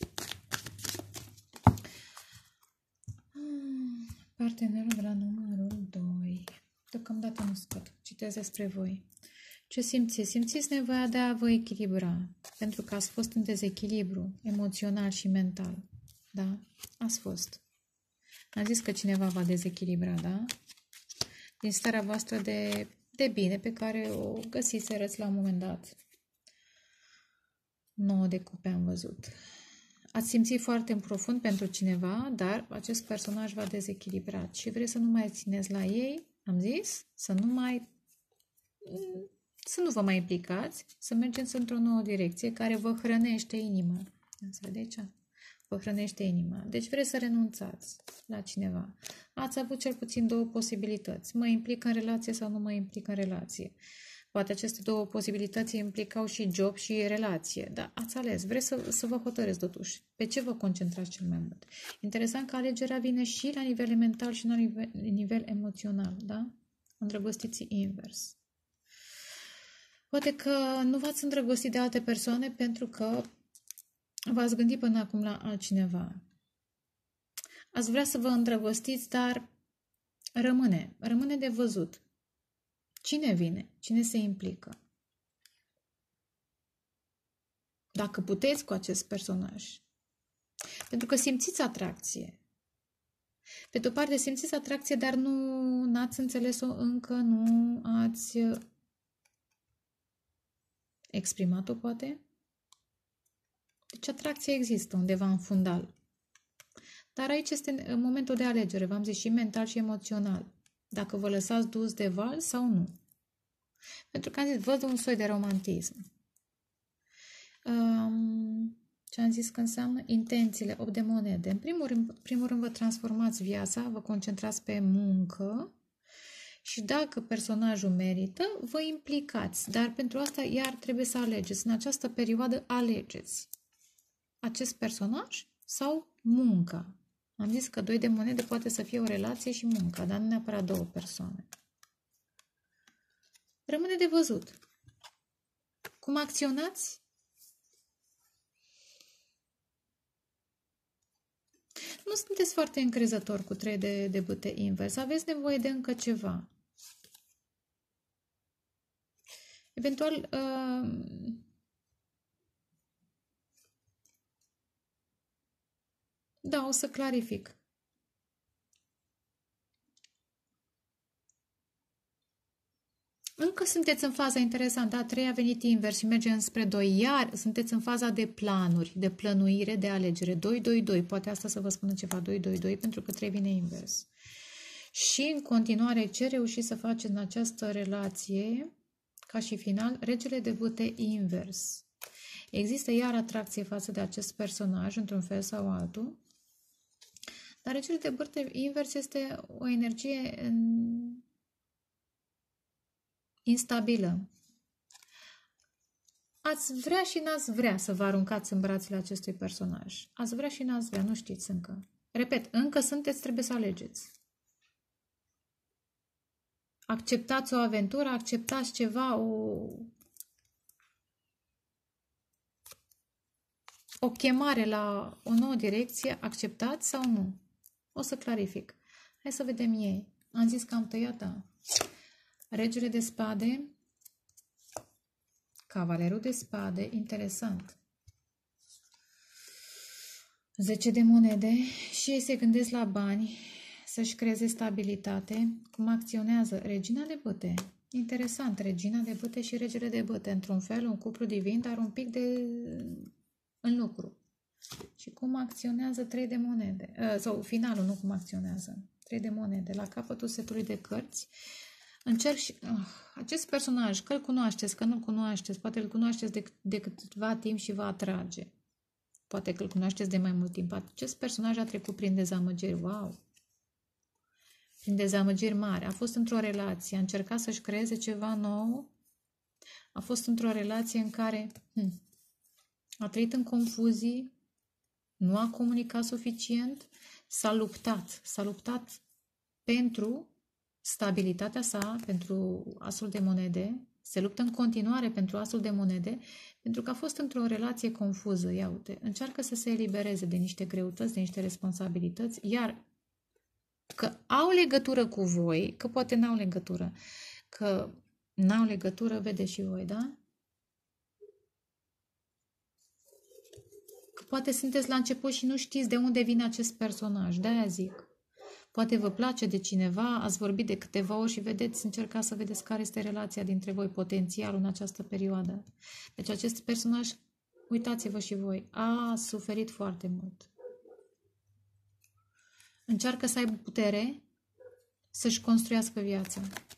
Partenerul de la numărul 2. Deocamdată nu scot. Citez despre voi. Ce simțiți? Simțiți nevoia de a vă echilibra. Pentru că ați fost în dezechilibru emoțional și mental. Da? Ați fost. Am zis că cineva va dezechilibra, da? Din starea voastră de bine pe care o găsiți la un moment dat. 9 de cupe am văzut. Ați simțit foarte în profund pentru cineva, dar acest personaj v-a dezechilibrat și vreți să nu mai țineți la ei, am zis, să nu vă mai implicați, să mergeți într-o nouă direcție care vă hrănește inima. Să vedeți? Vă hrănește inima. Deci vreți să renunțați la cineva. Ați avut cel puțin 2 posibilități. Mă implic în relație sau nu mă implic în relație. Poate aceste 2 posibilități implicau și job și relație. Dar ați ales. Vreți să vă hotărâți totuși. Pe ce vă concentrați cel mai mult? Interesant că alegerea vine și la nivel mental și la nivel emoțional. Da? Îndrăgostiți invers. Poate că nu v-ați îndrăgostit de alte persoane pentru că v-ați gândit până acum la altcineva. Ați vrea să vă îndrăgostiți, dar rămâne de văzut. Cine vine? Cine se implică? Dacă puteți cu acest personaj. Pentru că simțiți atracție. Pe de-o parte simțiți atracție, dar nu ați înțeles-o încă, nu ați exprimat-o, poate. Deci atracția există undeva în fundal. Dar aici este momentul de alegere, v-am zis, și mental și emoțional. Dacă vă lăsați dus de val sau nu. Pentru că am zis, văd un soi de romantism. Ce am zis că înseamnă? Intențiile, 8 de monede. În primul rând vă transformați viața, vă concentrați pe muncă și dacă personajul merită, vă implicați. Dar pentru asta iar trebuie să alegeți. În această perioadă alegeți acest personaj sau munca. Am zis că 2 de monede poate să fie o relație și munca, dar nu neapărat două persoane. Rămâne de văzut. Cum acționați? Nu sunteți foarte încrezători cu 3 de bâte invers. Aveți nevoie de încă ceva. Eventual, da, o să clarific. Încă sunteți în faza interesantă, a 3 a venit invers și merge înspre 2, iar sunteți în faza de planuri, de plănuire, de alegere. 2-2-2, poate asta să vă spună ceva, 2-2-2, pentru că 3 vine invers. Și în continuare, ce reușiți să faceți în această relație, ca și final, regele de bâte invers. Există iar atracție față de acest personaj, într-un fel sau altul, dar regele de bâte invers este o energie instabilă. Ați vrea și n-ați vrea să vă aruncați în brațele acestui personaj. Ați vrea și n-ați vrea, nu știți încă. Repet, încă sunteți, trebuie să alegeți. Acceptați o aventură, acceptați ceva, o chemare la o nouă direcție, acceptați sau nu? O să clarific. Hai să vedem ei. Am zis că am tăiat, da. Regele de spade, cavalerul de spade, interesant. 10 de monede și ei se gândesc la bani, să-și creeze stabilitate. Cum acționează? Regina de bâte. Interesant, regina de bâte și regele de bâte. Într-un fel, un cuplu divin, dar un pic în lucru. Și cum acționează 3 de monede. Sau finalul, nu cum acționează. 3 de monede. La capătul setului de cărți. Încerc și... acest personaj, că îl cunoașteți, că nu-l cunoașteți, poate îl cunoașteți de câtva timp și vă atrage. Poate că îl cunoașteți de mai mult timp. Acest personaj a trecut prin dezamăgiri. Wow! Prin dezamăgiri mari. A fost într-o relație, a încercat să-și creeze ceva nou. A fost într-o relație în care a trăit în confuzii, nu a comunicat suficient, s-a luptat. S-a luptat pentru stabilitatea sa, pentru asul de monede, se luptă în continuare pentru asul de monede, pentru că a fost într-o relație confuză. Ia uite, încearcă să se elibereze de niște greutăți, de niște responsabilități, iar că au legătură cu voi, că poate n-au legătură, că n-au legătură, vedeți și voi, da? Că poate sunteți la început și nu știți de unde vine acest personaj, de-aia zic. Poate vă place de cineva, ați vorbit de câteva ori și vedeți, încercați să vedeți care este relația dintre voi, potențialul în această perioadă. Deci acest personaj, uitați-vă și voi, a suferit foarte mult. Încearcă să aibă putere să-și construiască viața.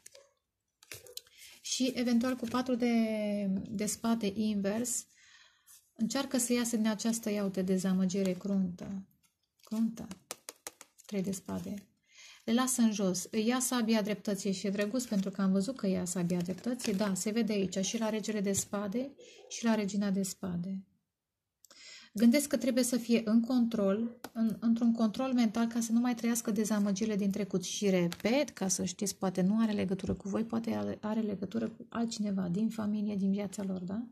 Și eventual cu 4 de spade invers, încearcă să iasă din această, iaută, dezamăgire cruntă. Cruntă. 3 de spade. Le lasă în jos. Îi ia sabia dreptății și e drăguț pentru că am văzut că ia sabia dreptății. Da, se vede aici și la regele de spade și la regina de spade. Gândesc că trebuie să fie în control, într-un control mental ca să nu mai trăiască dezamăgirile din trecut. Și repet, ca să știți, poate nu are legătură cu voi, poate are legătură cu altcineva din familie, din viața lor, da?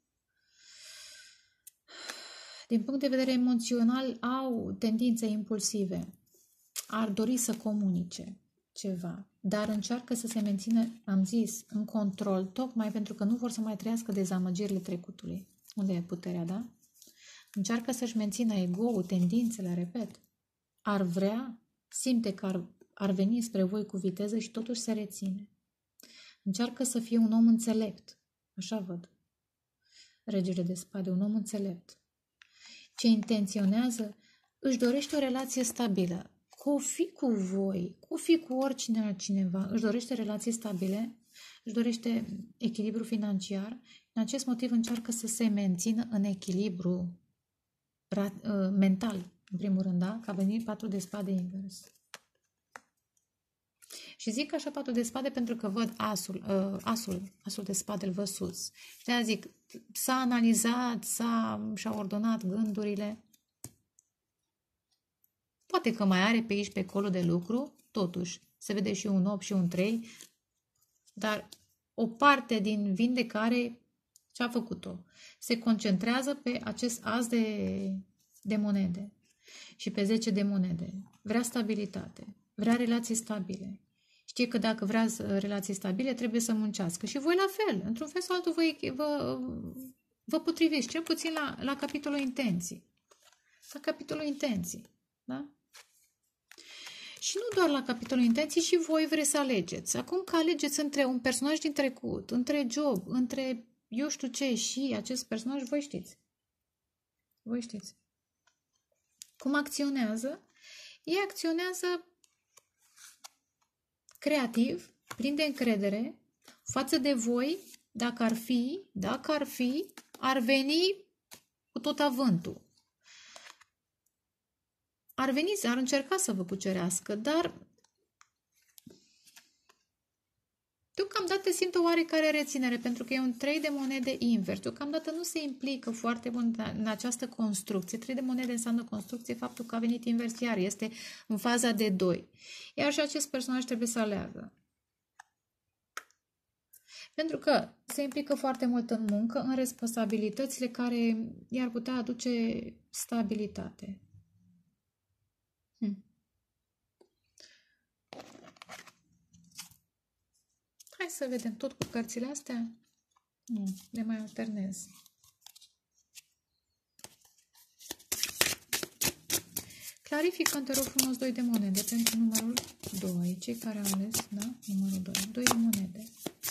Din punct de vedere emoțional, au tendințe impulsive. Ar dori să comunice ceva, dar încearcă să se mențină, am zis, în control, tocmai pentru că nu vor să mai trăiască dezamăgirile trecutului. Unde e puterea, da? Încearcă să-și mențină ego-ul, tendințele, repet. Ar vrea Simte că ar veni spre voi cu viteză și totuși se reține. Încearcă să fie un om înțelept. Așa văd. Regele de spade, un om înțelept. Ce intenționează, își dorește o relație stabilă. Cu o fi cu voi, cu o fi cu oricine altcineva, își dorește relații stabile, își dorește echilibru financiar. În acest motiv încearcă să se mențină în echilibru mental, în primul rând, da? Că a venit 4 de spade invers. Și zic așa 4 de spade pentru că văd asul de spade, îl văd sus. Și de-aia zic, s-a analizat, și-a ordonat gândurile. Poate că mai are pe aici, pe acolo de lucru, totuși, se vede și un 8 și un 3, dar o parte din vindecare ce-a făcut-o? Se concentrează pe acest as de monede și pe 10 de monede. Vrea stabilitate, vrea relații stabile. Știe că dacă vrea relații stabile, trebuie să muncească. Și voi la fel, într-un fel sau altul vă potriviți, cel puțin la capitolul intenții. La capitolul intenții, da? Și nu doar la capitolul intenții, și voi vreți să alegeți. Acum că alegeți între un personaj din trecut, între job, între eu știu ce și acest personaj, voi știți. Voi știți. Cum acționează? Ei acționează creativ, plin de încredere, față de voi, dacă ar veni cu tot avântul. Ar încerca să vă cucerească, dar deocamdată simt o oarecare reținere, pentru că e un 3 de monede invers. Deocamdată nu se implică foarte mult în această construcție. 3 de monede înseamnă construcție, faptul că a venit invers iar este în faza de 2. Iar și acest personaj trebuie să aleagă. Pentru că se implică foarte mult în muncă, în responsabilitățile care i-ar putea aduce stabilitate. Hai să vedem tot cu cărțile astea. Nu, le mai alternez. Clarifică, te rog frumos, 2 de monede pentru numărul 2. Cei care au ales, da? Numărul 2. 2 de monede.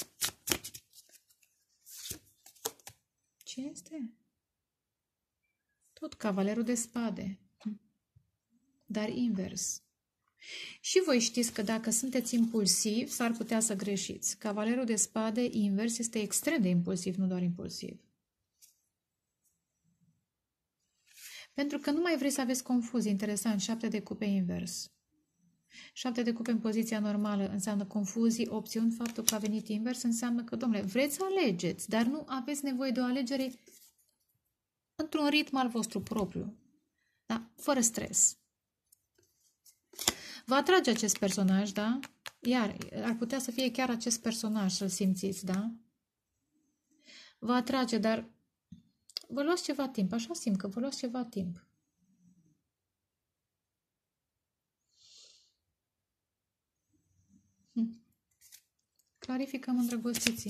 Ce este? Tot cavalerul de spade. Dar invers. Și voi știți că dacă sunteți impulsivi, s-ar putea să greșiți. Cavalerul de spade invers este extrem de impulsiv, nu doar impulsiv. Pentru că nu mai vreți să aveți confuzii. Interesant, 7 de cupe invers. 7 de cupe în poziția normală înseamnă confuzii, opțiuni. Faptul că a venit invers înseamnă că, domnule, vreți să alegeți, dar nu aveți nevoie de o alegere într-un ritm al vostru propriu. Da? Fără stres. Vă atrage acest personaj, da? Iar ar putea să fie chiar acest personaj, să-l simțiți, da? Vă atrage, dar vă luați ceva timp. Așa simt că vă luați ceva timp. Clarificăm îndrăgostiții.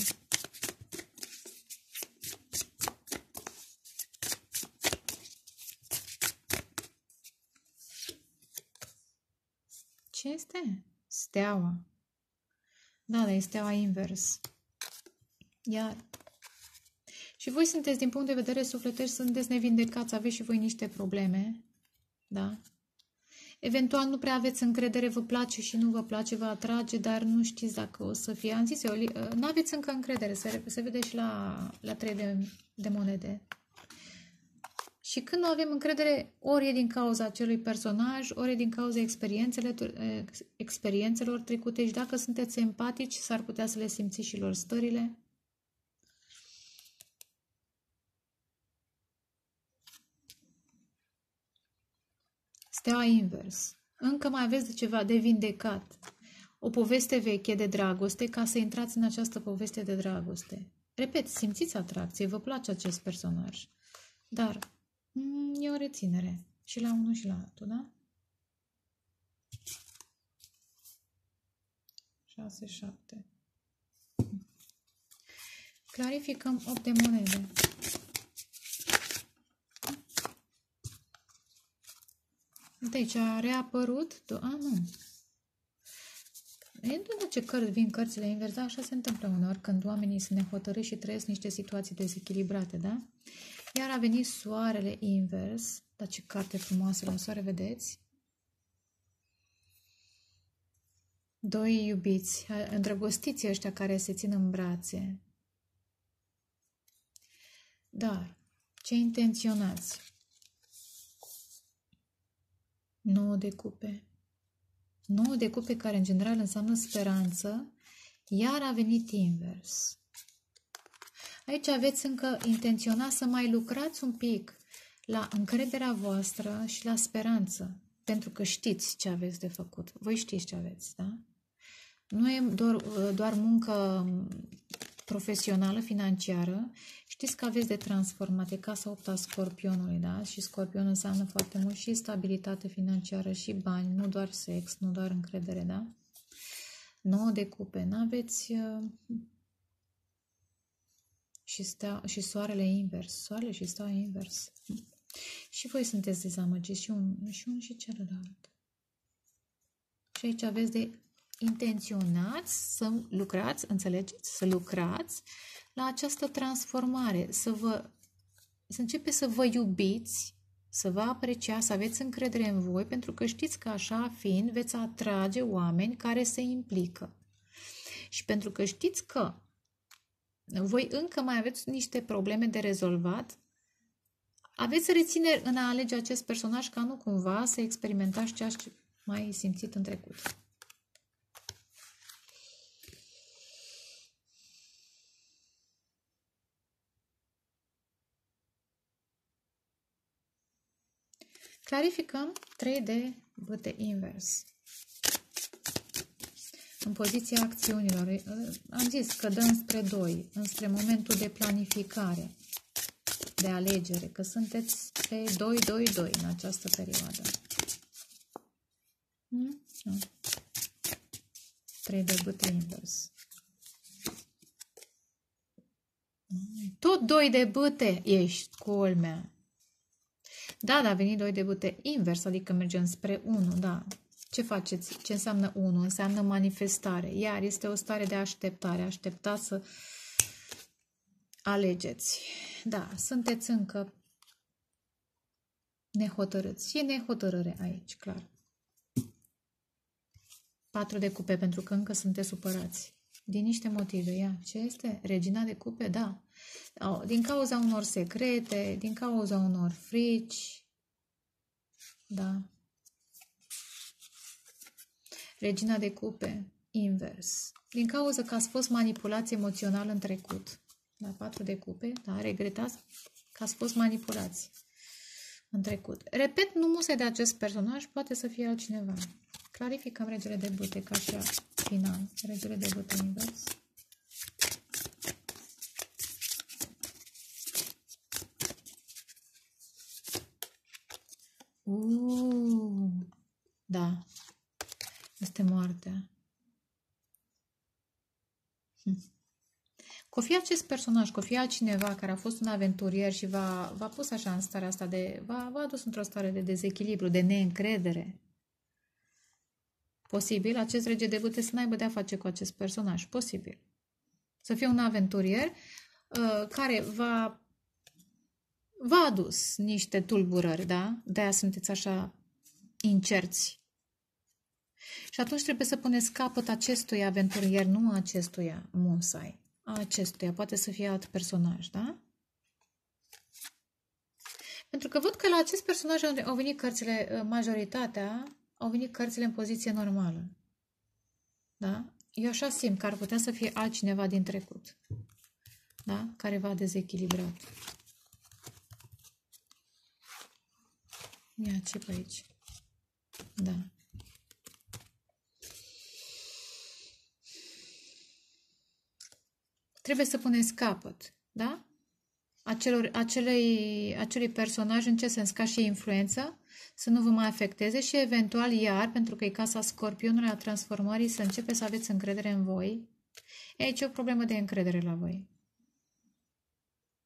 Ce este? Steaua. Da, dar e steaua invers. Iar. Și voi sunteți, din punct de vedere sufletesc, sunteți nevindecați, aveți și voi niște probleme. Da? Eventual nu prea aveți încredere, vă place și nu vă place, vă atrage, dar nu știți dacă o să fie. Am zis eu, nu aveți încă încredere, se vede și la 3 de monede. Și când nu avem încredere, ori e din cauza acelui personaj, ori e din cauza experiențelor trecute și dacă sunteți empatici, s-ar putea să le simțiți și lor stările. Steaua invers. Încă mai aveți de ceva de vindecat. O poveste veche de dragoste ca să intrați în această poveste de dragoste. Repet, simțiți atracție, vă place acest personaj. Dar e o reținere. Și la unul și la altul, da? 6, 7. Clarificăm 8 de monede. Deci a reapărut... nu. E după ce vin cărțile invers, da? Așa se întâmplă uneori când oamenii sunt nehotărâți și trăiesc niște situații dezechilibrate, da? Iar a venit soarele invers. Dar ce carte frumoasă la soare, vedeți? Doi iubiți, îndrăgostiți ăștia care se țin în brațe. Dar, ce intenționați? 9 de cupe. 9 de cupe care în general înseamnă speranță, iar a venit invers. Aici aveți încă intenționat să mai lucrați un pic la încrederea voastră și la speranță, pentru că știți ce aveți de făcut. Voi știți ce aveți, da? Nu e doar muncă profesională, financiară. Știți că aveți de transformat. E casa 8 a Scorpionului, da? Și Scorpion înseamnă foarte mult și stabilitate financiară și bani, nu doar sex, nu doar încredere, da? 9 de cupe. N-aveți... Și soarele invers. Soarele și steaua invers. Și voi sunteți dezamăgiți și unul și celălalt. Și aici aveți de intenționați să lucrați, înțelegeți? Să lucrați la această transformare, să începeți să vă iubiți, să vă apreciați, să aveți încredere în voi, pentru că știți că așa fiind veți atrage oameni care se implică. Și pentru că știți că voi încă mai aveți niște probleme de rezolvat, aveți rețineri în a alege acest personaj ca nu cumva să experimentați ce ați mai simțit în trecut. Clarificăm 3 de bâte invers. În poziția acțiunilor, am zis că dăm spre 2, înspre momentul de planificare, de alegere, că sunteți pe 2-2-2 în această perioadă. 3 de bâte invers. Tot 2 de bâte ești, culmea. Da, a venit 2 de bâte invers, adică mergem spre 1, da. Ce faceți? Ce înseamnă 1? Înseamnă manifestare. Iar este o stare de așteptare. Așteptați să alegeți. Da, sunteți încă nehotărâți. E nehotărâre aici, clar. 4 de cupe, pentru că încă sunteți supărați. Din niște motive. Ia, ce este? Regina de cupe? Da. Din cauza unor secrete, din cauza unor frici. Da. Regina de cupe, invers. Din cauza că ați fost manipulați emoțional în trecut. La 4 de cupe, da, regretați că ați fost manipulați în trecut. Repet, nu musai de acest personaj, poate să fie altcineva. Clarificăm regele de bâte ca și final. Regele de bâte invers. Da. Este moartea. Că o fi acest personaj, că o fi altcineva care a fost un aventurier și v-a pus așa în starea asta v-a adus într-o stare de dezechilibru, de neîncredere. Posibil, acest rege de bâte să n-aibă de-a face cu acest personaj. Posibil. Să fie un aventurier care v-a adus niște tulburări, da? De-aia sunteți așa incerți. Și atunci trebuie să puneți capăt acestui aventurier, nu acestuia musai. A acestuia, poate să fie alt personaj, da? Pentru că văd că la acest personaj au venit cărțile, majoritatea, au venit cărțile în poziție normală. Da? Eu așa simt că ar putea să fie altcineva din trecut. Da? Care v-a dezechilibrat. Ia ce pe aici. Da. Trebuie să puneți capăt, da? Acelui personaj, în ce sens? Ca și influență, să nu vă mai afecteze și eventual iar, pentru că e casa Scorpionului a transformării, să începeți să aveți încredere în voi. E aici o problemă de încredere la voi.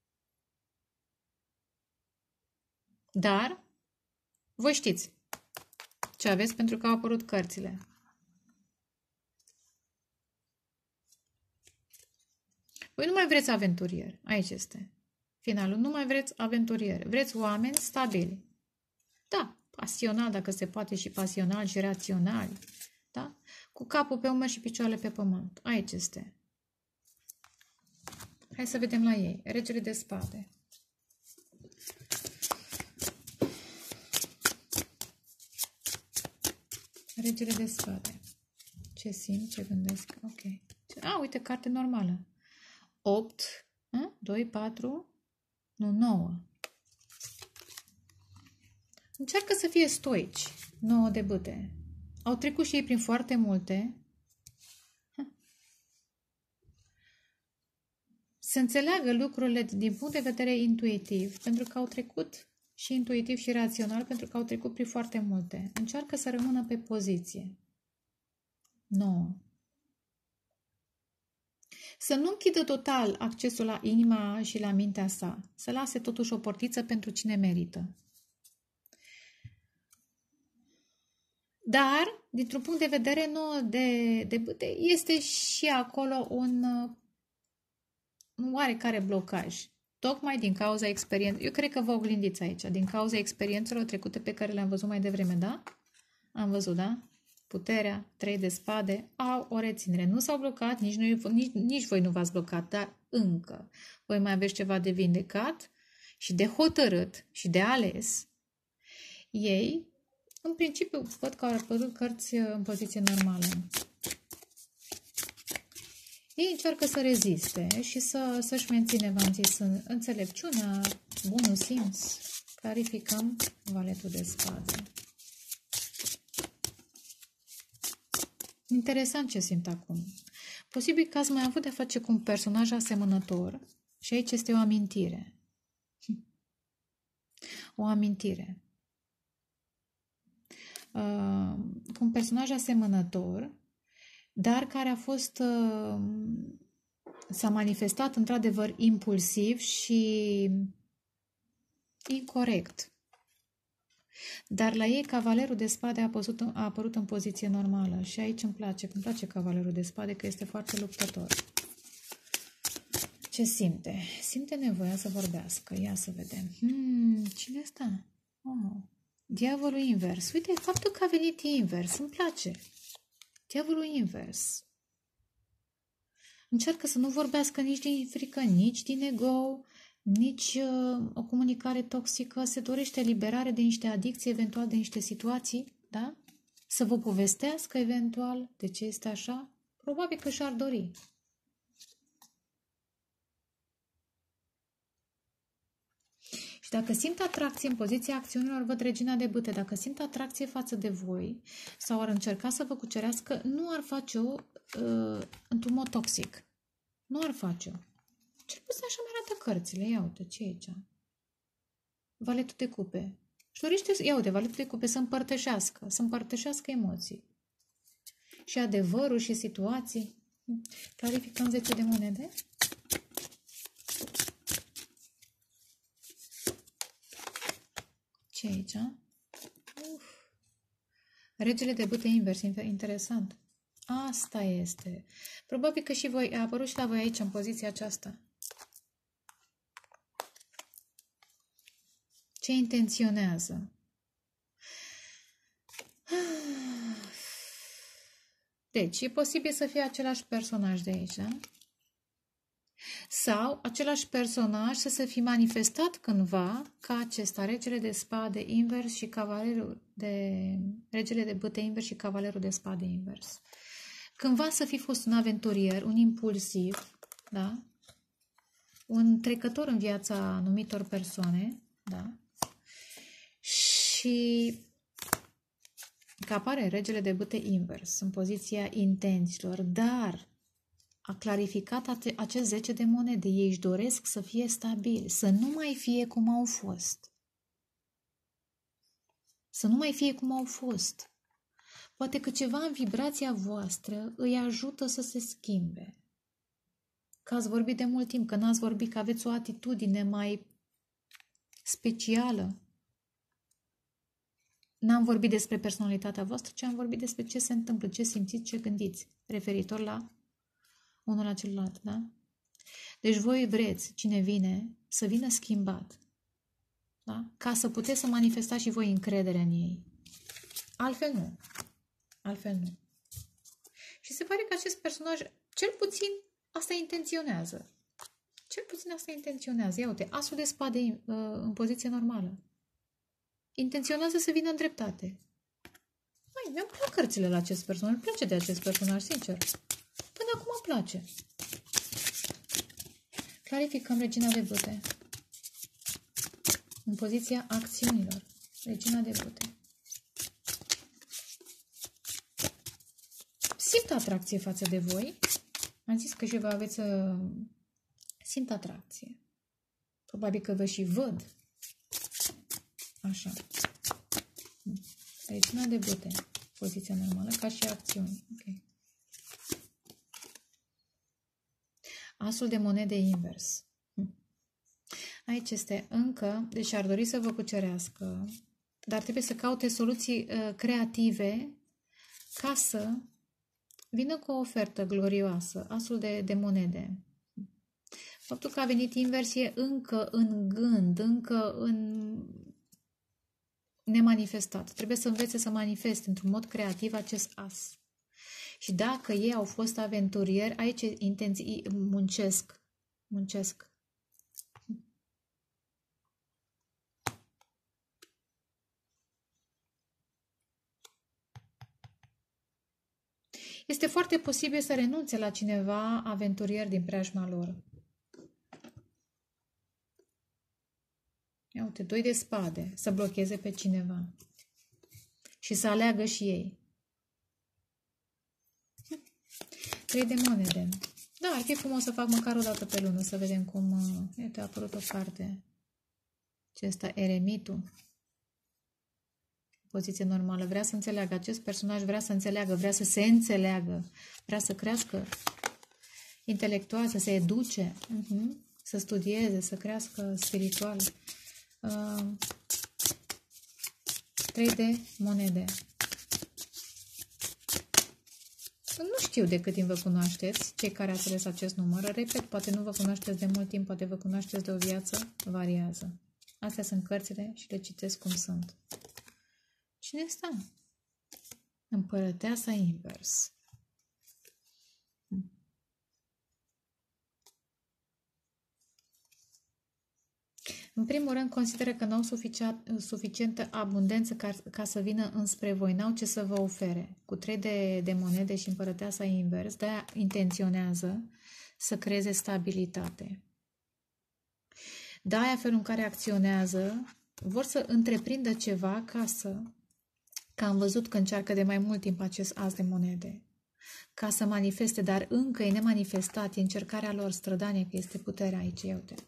Dar, voi știți Ce aveți pentru că au apărut cărțile? Voi nu mai vreți aventurieri. Aici este finalul. Nu mai vreți aventurieri. Vreți oameni stabili. Da, pasional, dacă se poate, și pasional și rațional. Da? Cu capul pe umăr și picioarele pe pământ. Aici este. Hai să vedem la ei. Regele de spade. Regele de spade. Ce simt, ce gândesc? Ok. Uite, carte normală. 8, 2, 4, nu, 9. Încearcă să fie stoici. 9 de bâte. Au trecut și ei prin foarte multe. Să înțeleagă lucrurile din punct de vedere intuitiv, pentru că au trecut și intuitiv și rațional, pentru că au trecut prin foarte multe. Încearcă să rămână pe poziție. 9. Să nu închidă total accesul la inima și la mintea sa. Să lase totuși o portiță pentru cine merită. Dar, dintr-un punct de vedere nou de bâte, este și acolo un oarecare blocaj. Tocmai din cauza experienței. Eu cred că vă oglindiți aici. Din cauza experiențelor trecute pe care le-am văzut mai devreme, da? Am văzut, da? Puterea, 3 de spade, au o reținere. Nu s-au blocat, nici voi nu v-ați blocat, dar încă. Voi mai aveți ceva de vindecat și de hotărât și de ales. Ei, în principiu, văd că au apărut cărți în poziție normală. Ei încearcă să reziste și să-și menține, v-am zis, înțelepciunea, bunul simț. Clarificăm valetul de spade. Interesant ce simt acum. Posibil că ați mai avut de-a face cu un personaj asemănător și aici este o amintire. O amintire. Cu un personaj asemănător, dar care a fost, s-a manifestat într-adevăr impulsiv și incorect. Dar la ei cavalerul de spade a apărut în poziție normală și aici îmi place cavalerul de spade, că este foarte luptător. Ce simte? Simte nevoia să vorbească. Ia să vedem. Cine asta? Diavolul invers. Uite, faptul că a venit invers, îmi place. Diavolul invers. Încearcă să nu vorbească nici din frică, nici din ego, nici o comunicare toxică. Se dorește eliberare de niște adicții, eventual de niște situații, da? Să vă povestească eventual de ce este așa. Probabil că și-ar dori. Și dacă simt atracție în poziția acțiunilor, văd regina de bâte. Dacă simt atracție față de voi sau ar încerca să vă cucerească, nu ar face-o într-un mod toxic. Nu ar face-o. Cel puțin așa mi arată cărțile. Ia uite, ce e aici? Valetul de cupe. Și dorește, ia uite, valetul de cupe să împărtășească emoții. Și adevărul și situații. Clarificăm 10 de monede. Ce e aici? Regele de bâte invers, interesant. Asta este. Probabil că și voi, a apărut și la voi aici, în poziția aceasta. Ce intenționează? Deci, e posibil să fie același personaj de aici, da? Sau același personaj să se fi manifestat cândva ca acesta, regele de spade invers și regele de bâte invers și cavalerul de spade invers. Cândva să fi fost un aventurier, un impulsiv, da? Un trecător în viața anumitor persoane, da? Și că apare regele de bâte invers în poziția intențiilor, dar a clarificat acest 10 de monede. Ei își doresc să fie stabili, să nu mai fie cum au fost. Să nu mai fie cum au fost. Poate că ceva în vibrația voastră îi ajută să se schimbe. Că ați vorbit de mult timp, că n-ați vorbit, că aveți o atitudine mai specială. N-am vorbit despre personalitatea voastră, ci am vorbit despre ce se întâmplă, ce simțiți, ce gândiți, referitor la unul la celălalt, da? Deci voi vreți, cine vine, să vină schimbat, da? Ca să puteți să manifestați și voi încrederea în ei. Altfel nu. Altfel nu. Și se pare că acest personaj, cel puțin, asta intenționează. Cel puțin asta intenționează. Ia uite, asul de spade în poziție normală. Intenționează să vină în dreptate. Mai, mi-au plăcut cărțile la acest personaj. Îmi place de acest personaj, sincer. Până acum îmi place. Clarificăm regina de bâte. În poziția acțiunilor. Regina de bâte. Simt atracție față de voi. Am zis că și vă aveți simt atracție. Probabil că vă și văd. Așa. Regina de bâte. Poziția normală, ca și acțiuni. Ok. Asul de monede invers. Aici este încă, deci ar dori să vă cucerească, dar trebuie să caute soluții creative ca să vină cu o ofertă glorioasă. Asul de monede. Faptul că a venit invers e încă în gând, încă în nemanifestat. Trebuie să învețe să manifeste într-un mod creativ acest as. Și dacă ei au fost aventurieri, aici intenții muncesc. Muncesc. Este foarte posibil să renunțe la cineva aventurier din preajma lor. Ia uite, 2 de spade, să blocheze pe cineva. Și să aleagă și ei. 3 de monede. Da, ar fi frumos să fac măcar o dată pe lună, să vedem cum... Uite, a apărut o carte. Acesta, eremitul. Poziție normală. Vrea să înțeleagă. Acest personaj vrea să înțeleagă, vrea să se înțeleagă, vrea să crească intelectual, să se educe, să studieze, să crească spiritual. 3 de monede. Nu știu de cât timp vă cunoașteți, cei care ați ales acest număr. Repet, poate nu vă cunoașteți de mult timp, poate vă cunoașteți de o viață, variază. Astea sunt cărțile și le citesc cum sunt. Cine stă? Împărăteasa invers. În primul rând, consideră că nu au suficientă abundență ca să vină înspre voi. N-au ce să vă ofere. Cu 3 de monede și împărăteasa invers, de-aia intenționează să creeze stabilitate. De-aia felul în care acționează, vor să întreprindă ceva că am văzut că încearcă de mai mult timp acest as de monede, ca să manifeste, dar încă e nemanifestat, e încercarea lor, strădanie, că este puterea aici, ia uite.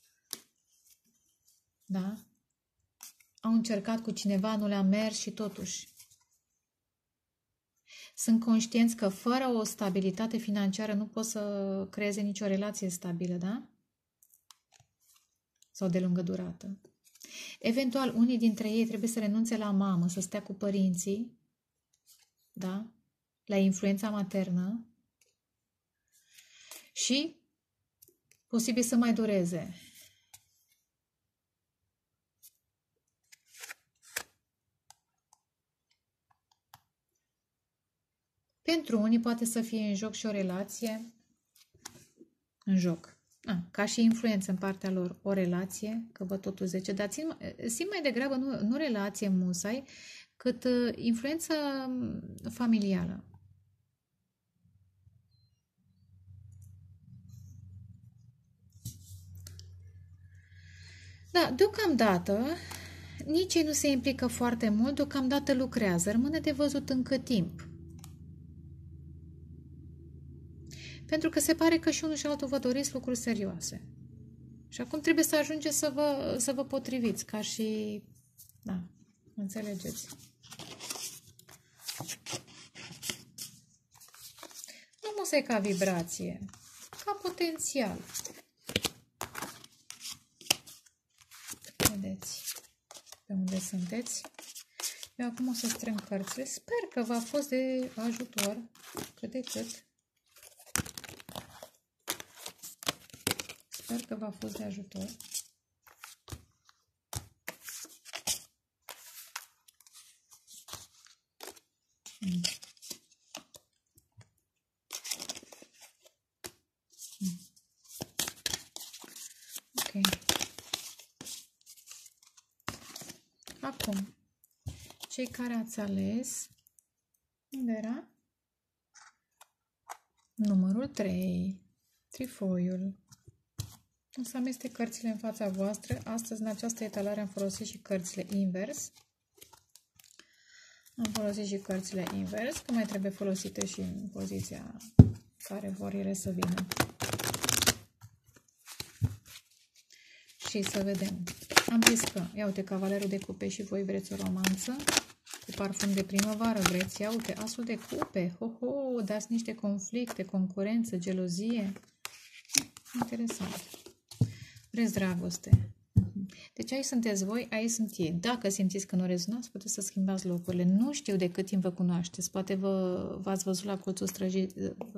Da? Au încercat cu cineva, nu le-a mers și totuși. Sunt conștienți că fără o stabilitate financiară nu pot să creeze nicio relație stabilă, da? Sau de lungă durată. Eventual, unii dintre ei trebuie să renunțe la mamă, să stea cu părinții, da? La influența maternă și posibil să mai dureze. Pentru unii poate să fie în joc și o relație în joc. Ca și influență în partea lor, o relație, că văd totul 10, dar simt mai degrabă nu relație musai, cât influență familială. Da, deocamdată, nici ei nu se implică foarte mult, deocamdată lucrează, rămâne de văzut în cât timp. Pentru că se pare că și unul și altul vă doriți lucruri serioase. Și acum trebuie să ajungeți să vă potriviți, ca și... Da, înțelegeți. Nu musai ca vibrație, ca potențial. Vedeți pe unde sunteți. Eu acum o să strâng cărțile. Sper că v-a fost de ajutor. Cât de cât. Sper că v-a fost de ajutor. Ok. Acum, cei care ați ales, unde era? Numărul 3, trifoiul. O să amestec cărțile în fața voastră. Astăzi, în această etalare, am folosit și cărțile invers. Am folosit și cărțile invers, că mai trebuie folosite și în poziția care vor ele să vină. Și să vedem. Am zis că, ia uite, cavalerul de cupe și voi vreți o romanță cu parfum de primăvară, vreți, ia uite, asul de cupe, ho, dați niște conflicte, concurență, gelozie. Interesant. Vreți dragoste. Deci aici sunteți voi, aici sunt ei. Dacă simțiți că nu rezonați, puteți să schimbați locurile. Nu știu de cât timp vă cunoașteți. Poate v-ați văzut la colțul străzii,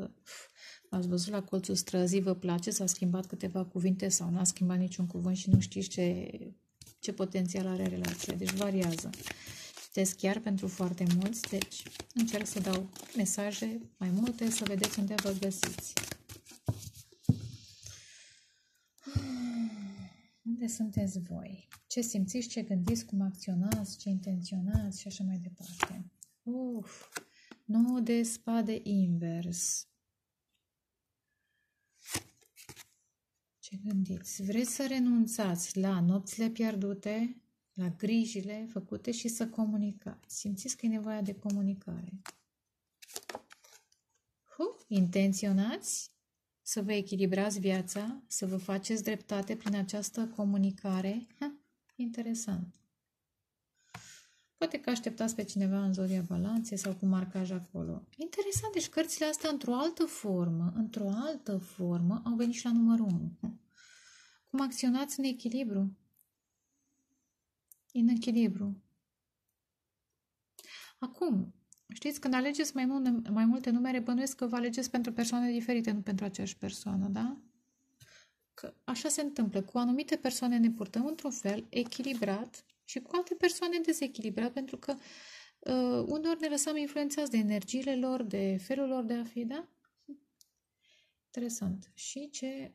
vă place, s-a schimbat câteva cuvinte sau nu a schimbat niciun cuvânt și nu știți ce potențial are relația. Deci variază. Sunteți chiar pentru foarte mulți, deci încerc să dau mesaje mai multe, să vedeți unde vă găsiți. Unde sunteți voi? Ce simțiți, ce gândiți, cum acționați, ce intenționați și așa mai departe. 9 de spade invers. Ce gândiți? Vreți să renunțați la nopțile pierdute, la grijile făcute și să comunicați. Simțiți că e nevoia de comunicare. Intenționați să vă echilibrați viața, să vă faceți dreptate prin această comunicare. Interesant. Poate că așteptați pe cineva în zodia balanței sau cu marcaj acolo. Interesant, deci cărțile astea într-o altă formă au venit și la numărul 1. Cum acționați în echilibru? În echilibru. Acum, știți, când alegeți mai multe numere, bănuiesc că vă alegeți pentru persoane diferite, nu pentru aceeași persoană, da? Că așa se întâmplă. Cu anumite persoane ne purtăm într-un fel echilibrat și cu alte persoane dezechilibrat, pentru că uneori ne lăsăm influențați de energiile lor, de felul lor de a fi, da? Interesant. Și ce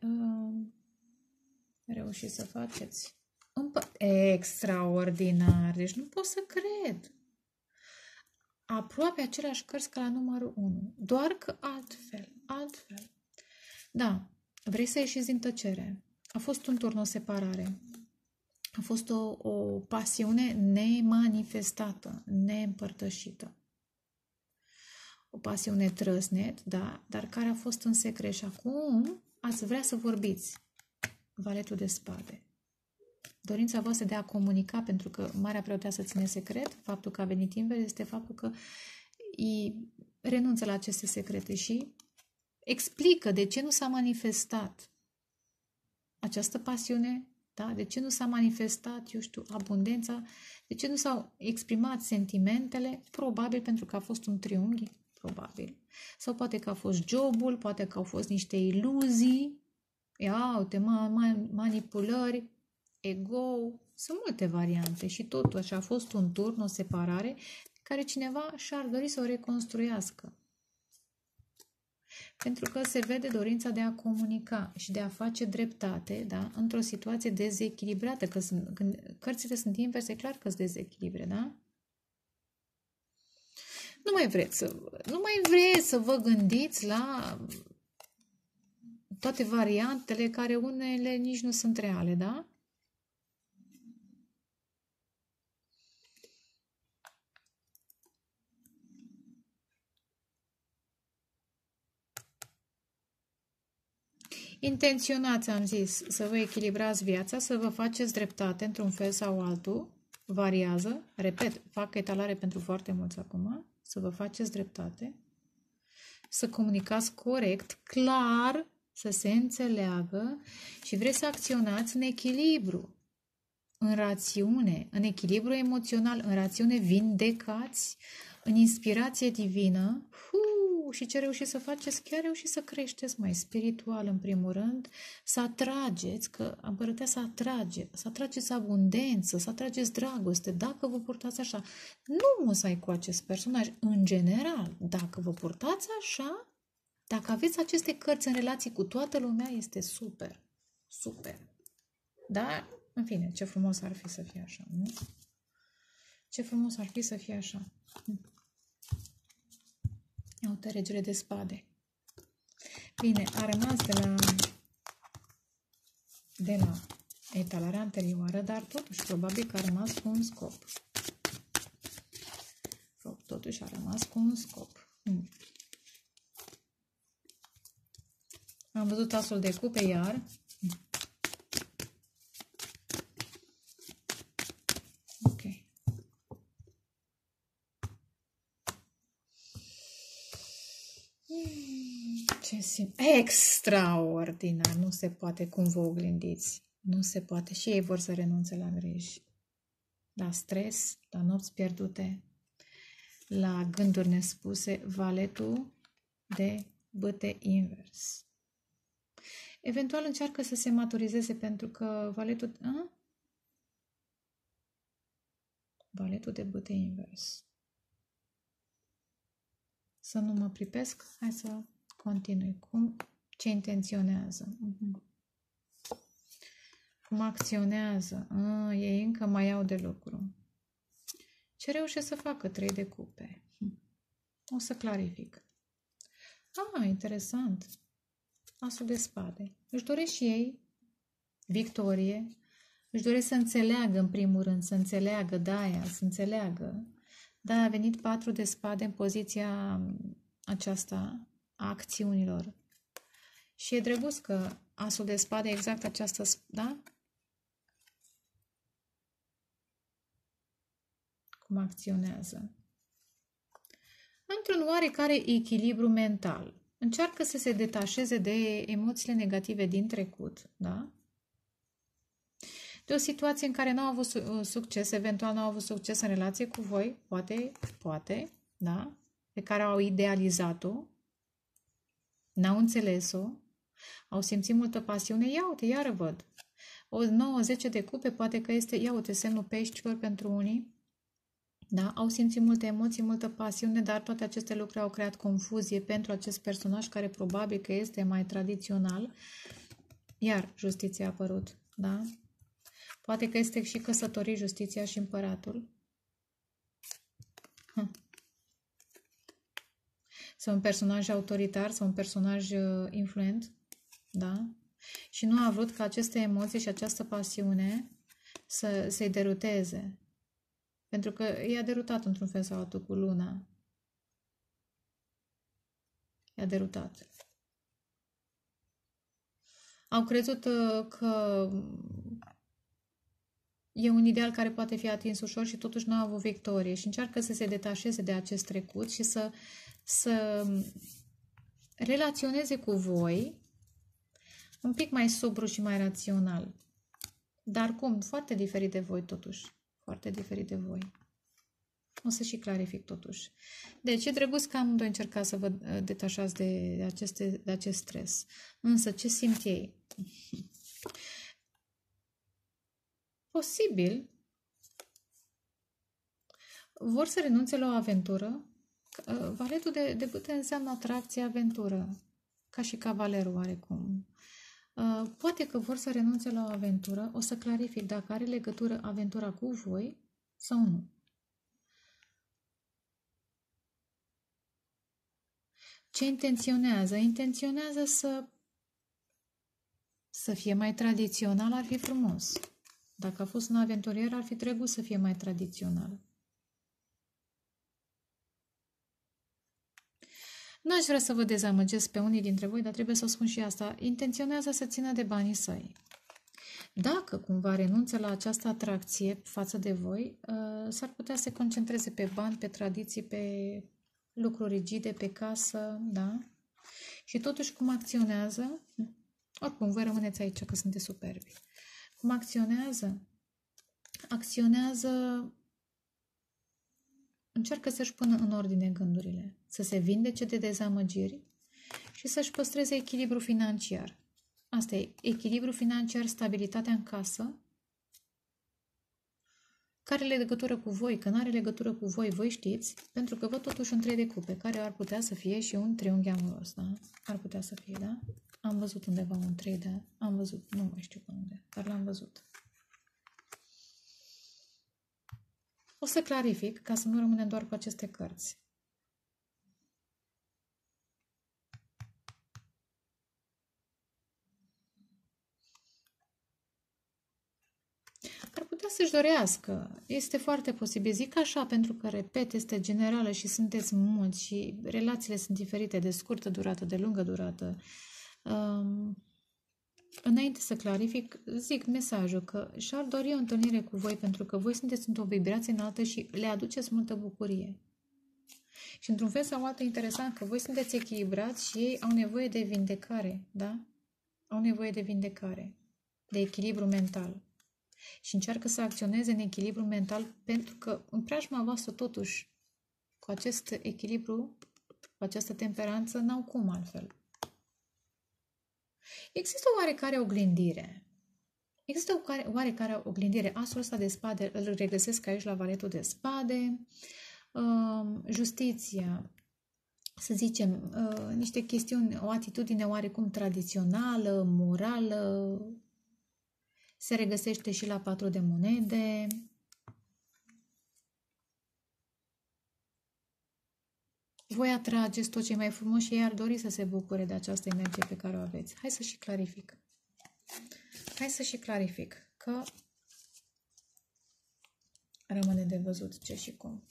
reușiți să faceți? Extraordinar! Deci nu pot să cred! Aproape aceleași cărți ca la numărul 1, doar că altfel. Da, vrei să ieșiți din tăcere. A fost un turn, o separare. A fost o pasiune nemanifestată, neîmpărtășită. O pasiune trăsnet, da, dar care a fost în secret și acum ați vrea să vorbiți. Valetul de spade. Dorința voastră de a comunica, pentru că Marea Preoteasă ține secret, faptul că a venit invers este faptul că renunță la aceste secrete și explică de ce nu s-a manifestat această pasiune, da? De ce nu s-a manifestat, eu știu, abundența, de ce nu s-au exprimat sentimentele, probabil pentru că a fost un triunghi, probabil. Sau poate că a fost jobul, poate că au fost niște iluzii, uite, manipulări, ego, sunt multe variante și totuși a fost un turn, o separare care cineva și-ar dori să o reconstruiască. Pentru că se vede dorința de a comunica și de a face dreptate, da? Într-o situație dezechilibrată, că când cărțile sunt inverse, e clar că sunt dezechilibre, da? Nu mai vreți să vă gândiți la toate variantele care unele nici nu sunt reale, da? Intenționați, am zis, să vă echilibrați viața, să vă faceți dreptate într-un fel sau altul, variază, repet, fac etalare pentru foarte mulți acum, să vă faceți dreptate, să comunicați corect, clar, să se înțeleagă și vreți să acționați în echilibru. în rațiune, în echilibru emoțional, în rațiune, vindecați, în inspirație divină. Și ce reușiți să faceți? Chiar reușiți să creșteți mai spiritual, în primul rând, să atrageți, că împărătea să atrageți abundență, să atrageți dragoste, dacă vă purtați așa. Nu musai cu acest personaj, în general, dacă vă purtați așa, dacă aveți aceste cărți în relații cu toată lumea, este super, super. Dar, în fine, ce frumos ar fi să fie așa, nu? Ce frumos ar fi să fie așa. Uite, regele de spade. Bine, a rămas de la etalarea anterioară, dar totuși probabil că a rămas cu un scop. Totuși a rămas cu un scop. Am văzut asul de cupe iar. Ok. Ce simt? Extraordinar! Nu se poate cum vă oglindiți. Nu se poate. Și ei vor să renunțe la griji. La stres, la nopți pierdute, la gânduri nespuse, valetul de bâte invers. Eventual încearcă să se maturizeze pentru că valetul... Valetul de bâte invers. Să nu mă pripesc. Hai să continui. Ce intenționează? Cum acționează? Ei încă mai au de lucru. Ce reușesc să facă 3 de cupe? O să clarific. Interesant. Asul de spade. Își doresc și ei victorie. Își doresc să înțeleagă, în primul rând, să înțeleagă să înțeleagă. Da, a venit 4 de spade în poziția aceasta a acțiunilor. Și e drăguț că asul de spade exact aceasta, da? Cum acționează. Într-un oarecare echilibru mental. Încearcă să se detașeze de emoțiile negative din trecut, da? De o situație în care n-au avut succes, eventual n-au avut succes în relație cu voi, poate, da? Pe care au idealizat-o, n-au înțeles-o, au simțit multă pasiune, ia uite, iară văd. O 9-10 de cupe, poate că este, ia uite, semnul peștilor pentru unii, da? Au simțit multe emoții, multă pasiune, dar toate aceste lucruri au creat confuzie pentru acest personaj care probabil că este mai tradițional. Iar justiția a apărut, da? Poate că este și căsătorii, justiția și împăratul. Sau un personaj autoritar, sau un personaj influent, da? Și nu a vrut ca aceste emoții și această pasiune să-i deruteze. Pentru că i-a derutat într-un fel sau altul cu luna. I-a derutat. Au crezut că e un ideal care poate fi atins ușor și totuși nu au avut victorie. Și încearcă să se detașeze de acest trecut și să relaționeze cu voi un pic mai sobru și mai rațional. Dar cum? Foarte diferit de voi totuși. Foarte diferit de voi. O să și clarific totuși. Deci e drăguț că amândoi încercați să vă detașați de acest stres. Însă ce simt ei? Posibil vor să renunțe la o aventură. Valetul de bâte înseamnă atracție, aventură. Ca și cavalerul oarecum. Poate că vor să renunțe la o aventură. O să clarific dacă are legătură aventura cu voi sau nu. Ce intenționează? Intenționează să fie mai tradițional, ar fi frumos. Dacă a fost un aventurier, ar fi trebuit să fie mai tradițional. Nu aș vrea să vă dezamăgesc pe unii dintre voi, dar trebuie să o spun și asta. Intenționează să țină de banii săi. Dacă cumva renunță la această atracție față de voi, s-ar putea să se concentreze pe bani, pe tradiții, pe lucruri rigide, pe casă, da? Și totuși cum acționează? Oricum, voi rămâneți aici că sunteți superbi. Cum acționează? acționează, încearcă să-și pună în ordine gândurile, să se vindece de dezamăgiri și să-și păstreze echilibru financiar. Asta e echilibru financiar, stabilitatea în casă, care are legătură cu voi, că nu are legătură cu voi, voi știți, pentru că văd totuși un 3 de cupe, care ar putea să fie și un triunghi amoros, da? Ar putea să fie, da? Am văzut undeva un 3, da? Am văzut, nu mai știu pe unde, dar l-am văzut. O să clarific, ca să nu rămânem doar cu aceste cărți. Ar putea să-și dorească. Este foarte posibil. Zic așa pentru că, repet, este generală și sunteți mulți și relațiile sunt diferite, de scurtă durată, de lungă durată. Înainte să clarific, zic mesajul că și-ar dori o întâlnire cu voi pentru că voi sunteți într-o vibrație înaltă și le aduceți multă bucurie. Și într-un fel sau altul interesant că voi sunteți echilibrați și ei au nevoie de vindecare, da? Au nevoie de vindecare, de echilibru mental. Și încearcă să acționeze în echilibru mental pentru că în preajma voastră totuși cu acest echilibru, cu această temperanță, n-au cum altfel. Există o oarecare oglindire. Există o oarecare oglindire. Asul ăsta de spade îl regăsesc aici la valetul de spade. Justiția, să zicem, niște chestiuni, o atitudine oarecum tradițională, morală, se regăsește și la 4 de monede. Voi atrageți tot ce e mai frumos și ei ar dori să se bucure de această energie pe care o aveți. Hai să și clarific. Hai să și clarific că rămâne de văzut ce și cum.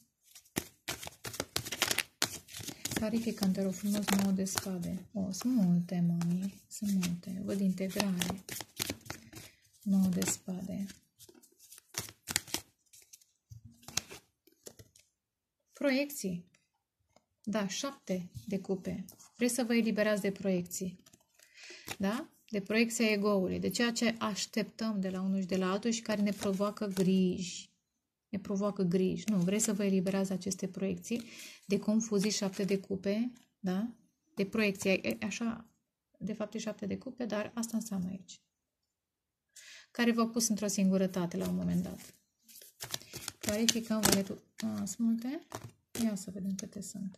Clarificăm, te rog frumos, 9 de spade. Sunt multe, mami. Sunt multe. Văd integrare. 9 de spade. Proiecții. Da, 7 de cupe. Vreți să vă eliberați de proiecții. Da? De proiecția ego-ului. De ceea ce așteptăm de la unul și de la altul și care ne provoacă griji. Ne provoacă griji. Nu, vreți să vă eliberați aceste proiecții de confuzii, 7 de cupe. Da? De proiecții. Așa, de fapt e 7 de cupe, dar asta înseamnă aici. Care v-au pus într-o singurătate la un moment dat. Clarificăm valetul. Sunt multe? Ia să vedem câte sunt.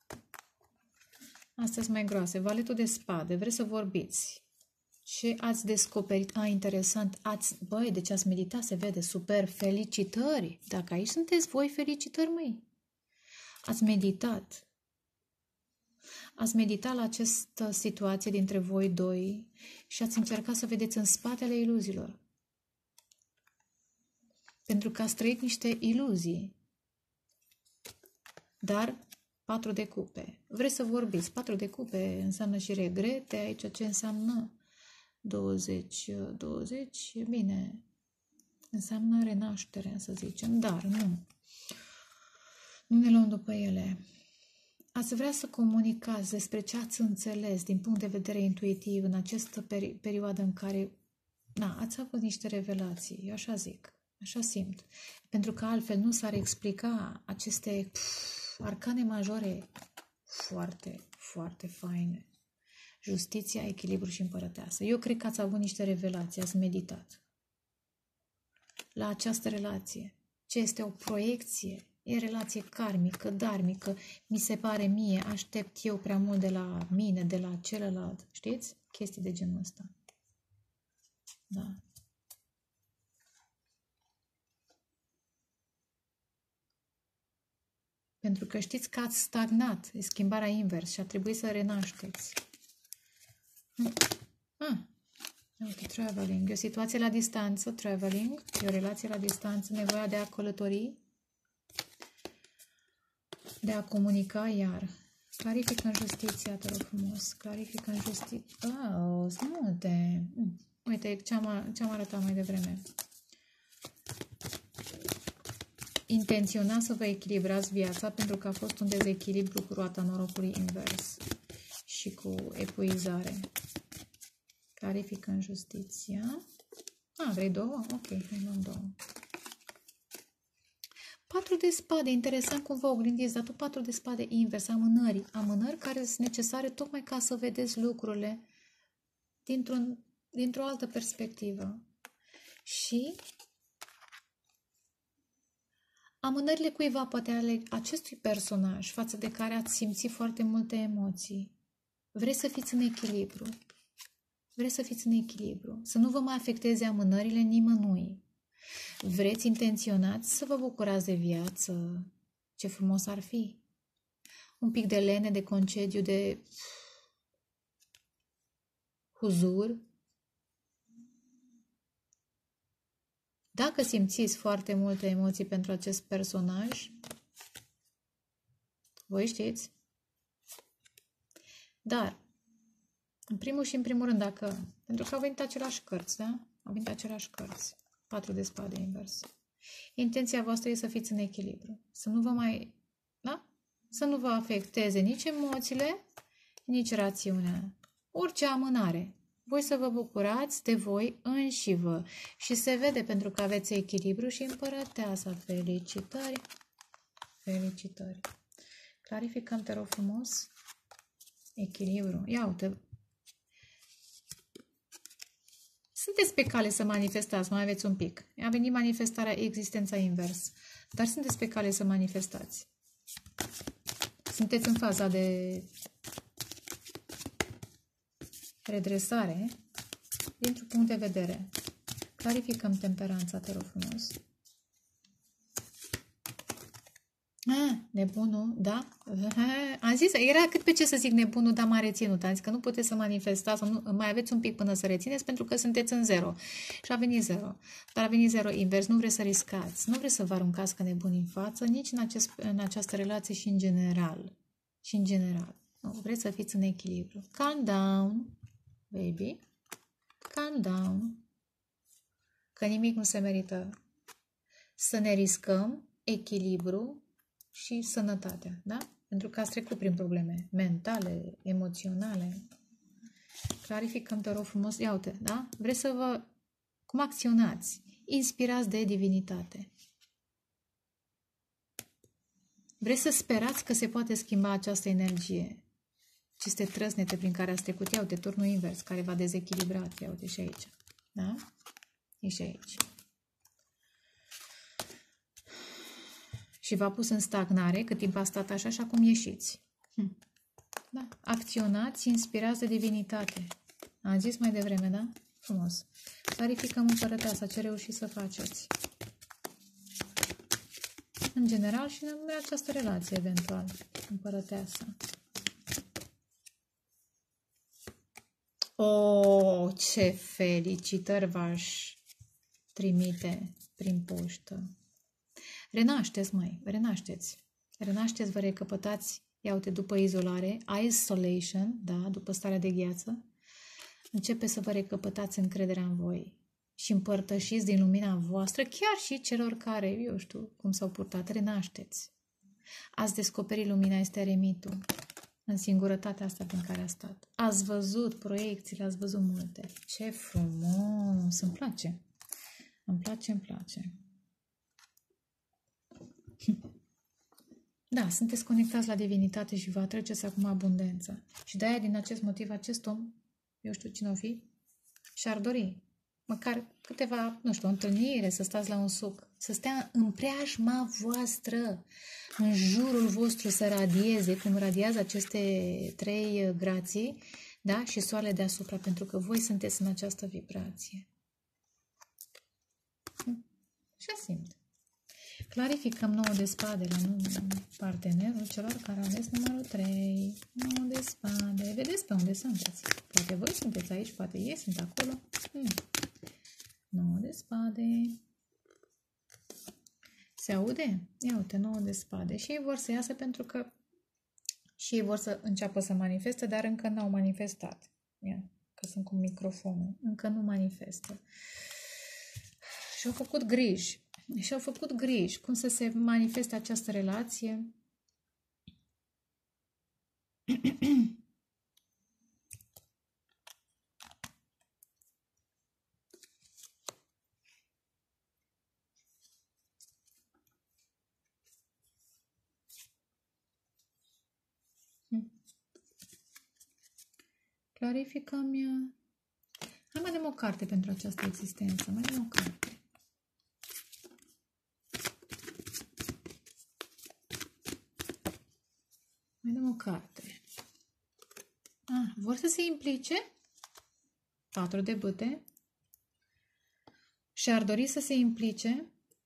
Astea sunt mai groase. Valetul de spade. Vreți să vorbiți. Ce ați descoperit? Interesant. Băi, deci ați meditat, se vede. Super. Felicitări. Dacă aici sunteți voi, felicitări, măi. Ați meditat. Ați meditat la această situație dintre voi doi și ați încercat să vedeți în spatele iluziilor. Pentru că ați trăit niște iluzii. Dar 4 de cupe. Vreți să vorbiți. 4 de cupe înseamnă și regrete. Aici ce înseamnă? 20. Bine. Înseamnă renaștere, să zicem. Dar nu. Nu ne luăm după ele. Ați vrea să comunicați despre ce ați înțeles din punct de vedere intuitiv în această perioadă în care ați avut niște revelații. Eu așa zic. Așa simt. Pentru că altfel nu s-ar explica aceste arcane majore foarte, foarte faine. Justiția, echilibru și împărăteasă. Eu cred că ați avut niște revelații, ați meditat la această relație. Ce este o proiecție? E relație karmică, dharmică, mi se pare mie, aștept eu prea mult de la mine, de la celălalt. Știți? Chestii de genul ăsta. Da. Pentru că știți că ați stagnat, e schimbarea invers și a trebuit să renașteți. Uite, traveling. E o situație la distanță, traveling. E o relație la distanță, nevoia de a călători, de a comunica, iar. Clarifică în justiția, te rog frumos. Clarifică în justiție. Sunt multe. Uite, ce-am arătat mai devreme. Intenționați să vă echilibrați viața pentru că a fost un dezechilibru cu roata norocului invers și cu epuizare. Clarifică în justiția. Vrei două? Ok, hai luăm două. 4 de spade, interesant cum vă oglindiți, dar tot 4 de spade invers, amânări care sunt necesare tocmai ca să vedeți lucrurile dintr-o altă perspectivă. Și amânările cuiva, poate ale acestui personaj, față de care ați simțit foarte multe emoții. Vreți să fiți în echilibru. Vreți să fiți în echilibru. Să nu vă mai afecteze amânările nimănui. Vreți, intenționați să vă bucurați de viață. Ce frumos ar fi. Un pic de lene, de concediu, de huzur. Dacă simțiți foarte multe emoții pentru acest personaj, voi știți. Dar, în primul și în primul rând, pentru că au venit aceleași cărți, da? Au venit aceleași cărți. 4 de spade invers. Intenția voastră e să fiți în echilibru. Să nu vă mai, da? Să nu vă afecteze nici emoțiile, nici rațiunea. Orice amânare. Voi să vă bucurați de voi înșivă. Și se vede pentru că aveți echilibru și împărăteasa. Felicitări! Felicitări! Clarificăm, te rog frumos. Echilibru. Ia uite. Sunteți pe cale să manifestați, mai aveți un pic. A venit manifestarea, existența invers. Dar sunteți pe cale să manifestați. Sunteți în faza de redresare dintr-un punct de vedere. Clarificăm temperanța, te rog frumos. Nebunul, da? Am zis, era cât pe ce să zic nebunul, dar m-a reținut. Am zis că nu puteți să manifestați, nu, mai aveți un pic până să rețineți, pentru că sunteți în 0. Și a venit 0. Dar a venit 0 invers, nu vreți să riscați, nu vreți să vă aruncați ca nebuni în față, nici în această relație și în general. Și în general. Nu, vreți să fiți în echilibru. Calm down, baby. Calm down. Că nimic nu se merită. Să ne riscăm, echilibru și sănătatea, da? Pentru că ați trecut prin probleme mentale, emoționale. Clarificăm, te rog frumos. Ia uite, da? Vreți să vă... Cum acționați? Inspirați de divinitate. Vreți să sperați că se poate schimba această energie? Aceste trăsnete prin care ați trecut. Ia uite, turnul invers, care v-a dezechilibrat. Ia uite și aici. Da? E și aici. Și v-a pus în stagnare cât timp a stat așa și acum ieșiți. Da. Acționați, inspirați de divinitate. Am zis mai devreme, da? Frumos. Clarificăm împărăteasa, ce reușiți să faceți. În general și în această relație, eventual. Împărăteasa. Oh, ce felicitări v-aș trimite prin poștă. Renașteți, măi, renașteți. Renașteți, vă recăpătați, ia uite, după izolare, isolation, da, după starea de gheață, începe să vă recăpătați încrederea în voi și împărtășiți din lumina voastră, chiar și celor care, eu știu cum s-au purtat, renașteți. Ați descoperit lumina, este eremitul, în singurătatea asta prin care a stat. Ați văzut proiecțiile, ați văzut multe. Ce frumos! Îmi place. Îmi place, îmi place. Da, sunteți conectați la divinitate și vă atrageți acum abundența. Și de-aia, din acest motiv, acest om, eu știu cine o fi, și-ar dori măcar câteva, nu știu, o întâlnire, să stați la un suc, să stea în preajma voastră, în jurul vostru să radieze, cum radiază aceste 3 grații, da? Și soarele deasupra, pentru că voi sunteți în această vibrație. Și simt. Clarificăm 9 de spade la partenerul celor care au ales numărul 3. 9 de spade. Vedeți pe unde sunteți. Poate voi sunteți aici, poate ei sunt acolo. 9 de spade. Se aude? Ia uite, 9 de spade. Și ei vor să iasă pentru că și ei vor să înceapă să manifeste, dar încă n-au manifestat. Ia, că sunt cu microfonul. Încă nu manifestă. Și-au făcut griji. Și-au făcut griji cum să se manifeste această relație. Clarificăm. Hai, mai dăm o carte pentru această existență. Mai dăm o carte. Mai dăm o carte. Vor să se implice? 4 de bâte. Și ar dori să se implice.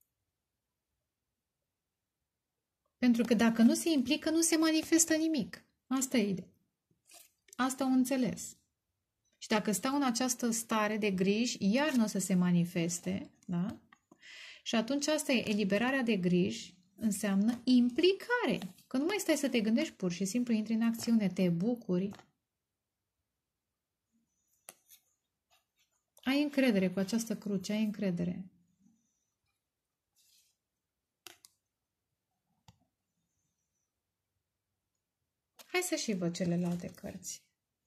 Pentru că dacă nu se implică, nu se manifestă nimic. Asta e ideea. Asta o înțeles. Și dacă stau în această stare de griji, iar nu o să se manifeste, da? Și atunci asta e eliberarea de griji, înseamnă implicare. Că nu mai stai să te gândești, pur și simplu intri în acțiune, te bucuri. Ai încredere cu această cruce, ai încredere. Hai să și văd celelalte cărți.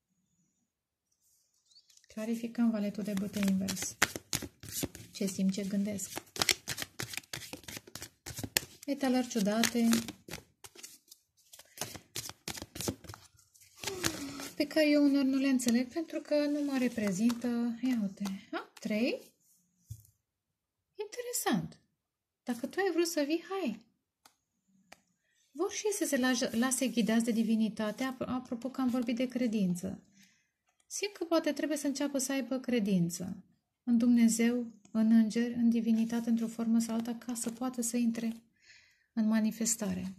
Clarificăm valetul de bâte invers. Ce simt, ce gândesc. Etalări ciudate pe care eu unor nu le înțeleg pentru că nu mă reprezintă. Ia uite. 3? Interesant. Dacă tu ai vrut să vii, hai. Vor și să se lase ghidați de divinitate. Apropo că am vorbit de credință. Simt că poate trebuie să înceapă să aibă credință în Dumnezeu, în îngeri, în divinitate, într-o formă sau alta, ca să poată să intre în manifestare.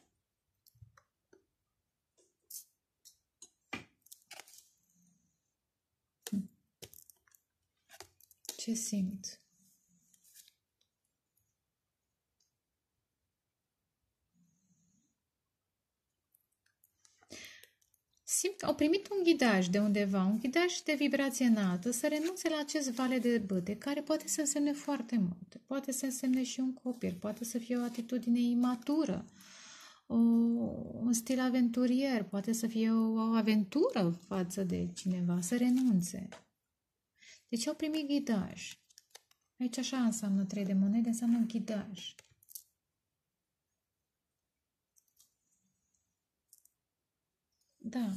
Ce simt? Simt că au primit un ghidaj de undeva, un ghidaj de vibrație înaltă, să renunțe la acest vale de bâte, care poate să însemne foarte mult. Poate să însemne și un copil, poate să fie o atitudine imatură, un stil aventurier, poate să fie o aventură față de cineva, să renunțe. Deci au primit ghidaj. Aici așa înseamnă 3 de monede, înseamnă ghidaj. Da.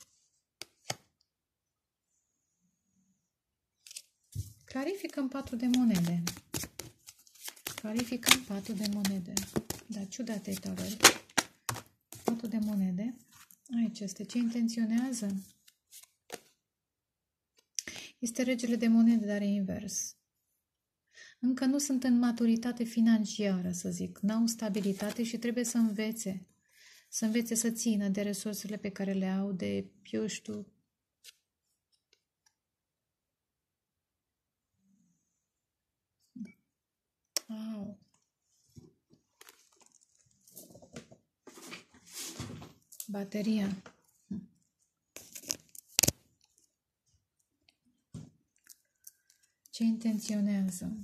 Clarificăm 4 de monede. Clarificăm 4 de monede. Da, ciudate etalări. 4 de monede. Aici este. Ce intenționează? Este regele de monede, dar e invers. Încă nu sunt în maturitate financiară, să zic. N-au stabilitate și trebuie să învețe. Să învețe să țină de resursele pe care le au, de, eu știu, bateria. Ce intenționează?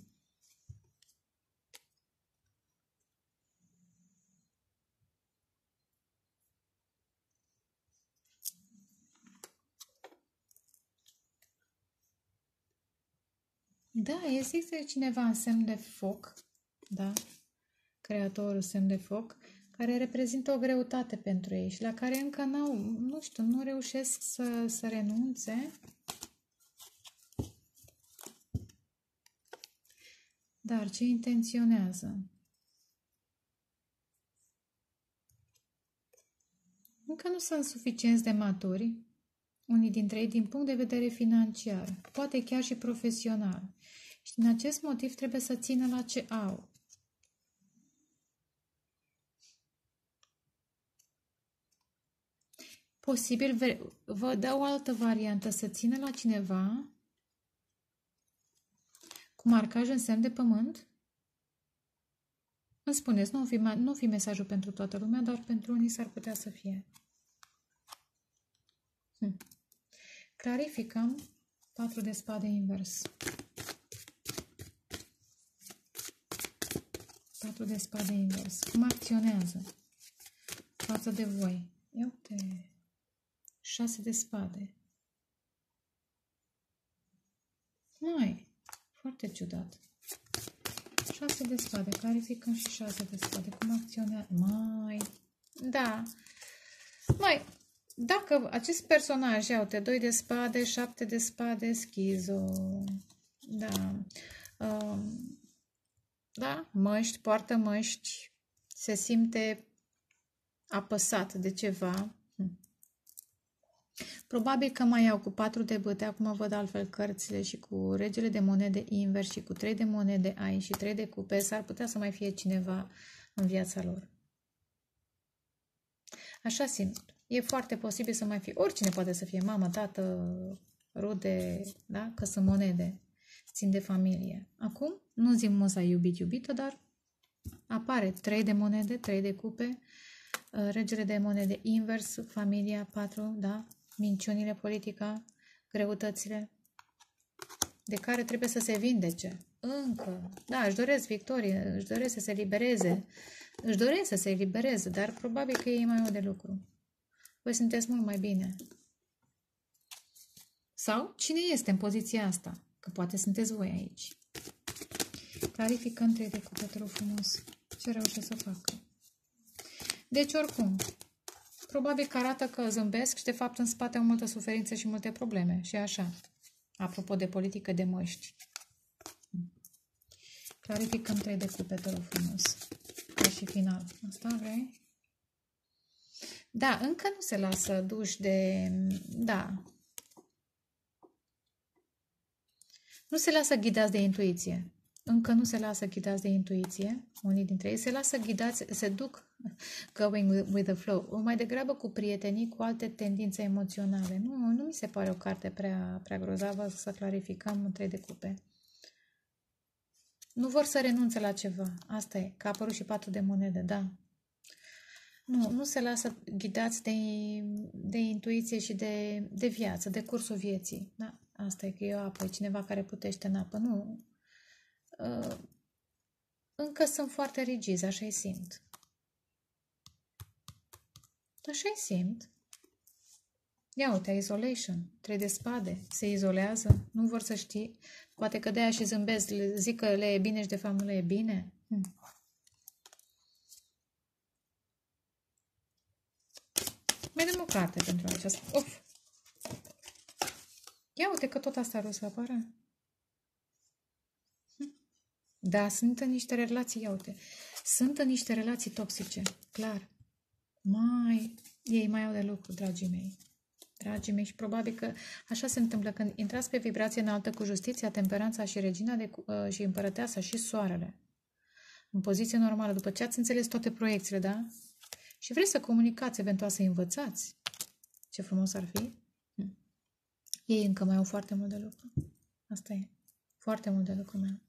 Da, există cineva în semn de foc, da? Creatorul semn de foc, care reprezintă o greutate pentru ei și la care încă nu reușesc să renunțe. Dar ce intenționează? Încă nu sunt suficienți de maturi, unii dintre ei, din punct de vedere financiar, poate chiar și profesional. Și din acest motiv trebuie să țină la ce au. Posibil, vă dau o altă variantă, să țină la cineva cu marcaj în semn de pământ? Îmi spuneți, nu fi mesajul pentru toată lumea, dar pentru unii s-ar putea să fie. Clarificăm 4 de spade invers. 4 de spade invers. Cum acționează față de voi? Ia uite. 6 de spade. Mai, foarte ciudat. 6 de spade. Clarificăm și 6 de spade. Cum acționează? Mai, da. Mai, Dacă acest personaj, ia uite, 2 de spade, 7 de spade, schizo, da, da, măști, poartă măști, se simte apăsat de ceva. Probabil că mai iau cu 4 de bâte, acum văd altfel cărțile și cu regele de monede invers și cu 3 de monede aici și 3 de cupe, s-ar putea să mai fie cineva în viața lor. Așa simt. E foarte posibil să mai fie. Oricine poate să fie mamă, tată, rude, da? Că sunt monede. Țin de familie. Acum, nu zic moza iubită, dar apare 3 de monede, 3 de cupe, regele de monede invers, familia, 4, da? Minciunile, politica, greutățile, de care trebuie să se vindece. Încă. Da, își doresc victorie, își doresc să se libereze. Își doresc să se elibereze, dar probabil că ei mai au de lucru. Voi sunteți mult mai bine. Sau cine este în poziția asta? Că poate sunteți voi aici. Clarificăm 3 de cupe, te rog frumos. Ce reușesc să facă? Deci, oricum, probabil că arată că zâmbesc și, de fapt, în spate au multă suferință și multe probleme. Și așa. Apropo de politică de măști. Clarificăm 3 de cupe, te rog frumos. Ca și final. Asta vrei? Da, încă nu se lasă duși de... Da. Nu se lasă ghidați de intuiție. Încă nu se lasă ghidați de intuiție. Unii dintre ei se lasă ghidați, se duc going with the flow. Mai degrabă cu prietenii, cu alte tendințe emoționale. Nu mi se pare o carte prea grozavă să clarificăm în 3 de cupe. Nu vor să renunțe la ceva. Asta e. Că a apărut și 4 de monede, da. Nu se lasă ghidați de intuiție și de viață, de cursul vieții. Da? Asta e că e o apă, e cineva care putește în apă. Nu. Încă sunt foarte rigizi, așa-i simt. Așa-i simt. Ia uite, isolation, 3 de spade, se izolează, nu vor să știi. Poate că de-aia și zâmbesc, zic că le e bine și de fapt nu le e bine. Mai dăm o carte pentru aceasta. Uf! Ia uite că tot asta are o să apară. Da, sunt în niște relații, ia uite. Sunt în niște relații toxice, clar. Ei mai au de lucru, dragii mei. Dragii mei, și probabil că așa se întâmplă când intrați pe vibrație înaltă cu justiția, temperanța și regina și împărăteasa și soarele. În poziție normală, după ce ați înțeles toate proiecțiile, da? Și vreți să comunicați, eventual să învățați. Ce frumos ar fi. Ei încă mai au foarte mult de lucru. Asta e. Foarte mult de lucru meu.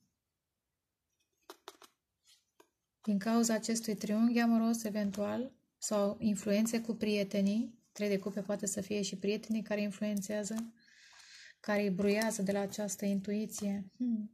Din cauza acestui triunghi amoros, eventual, sau influențe cu prietenii, 3 de cupe poate să fie și prietenii care influențează, care îi bruiază de la această intuiție.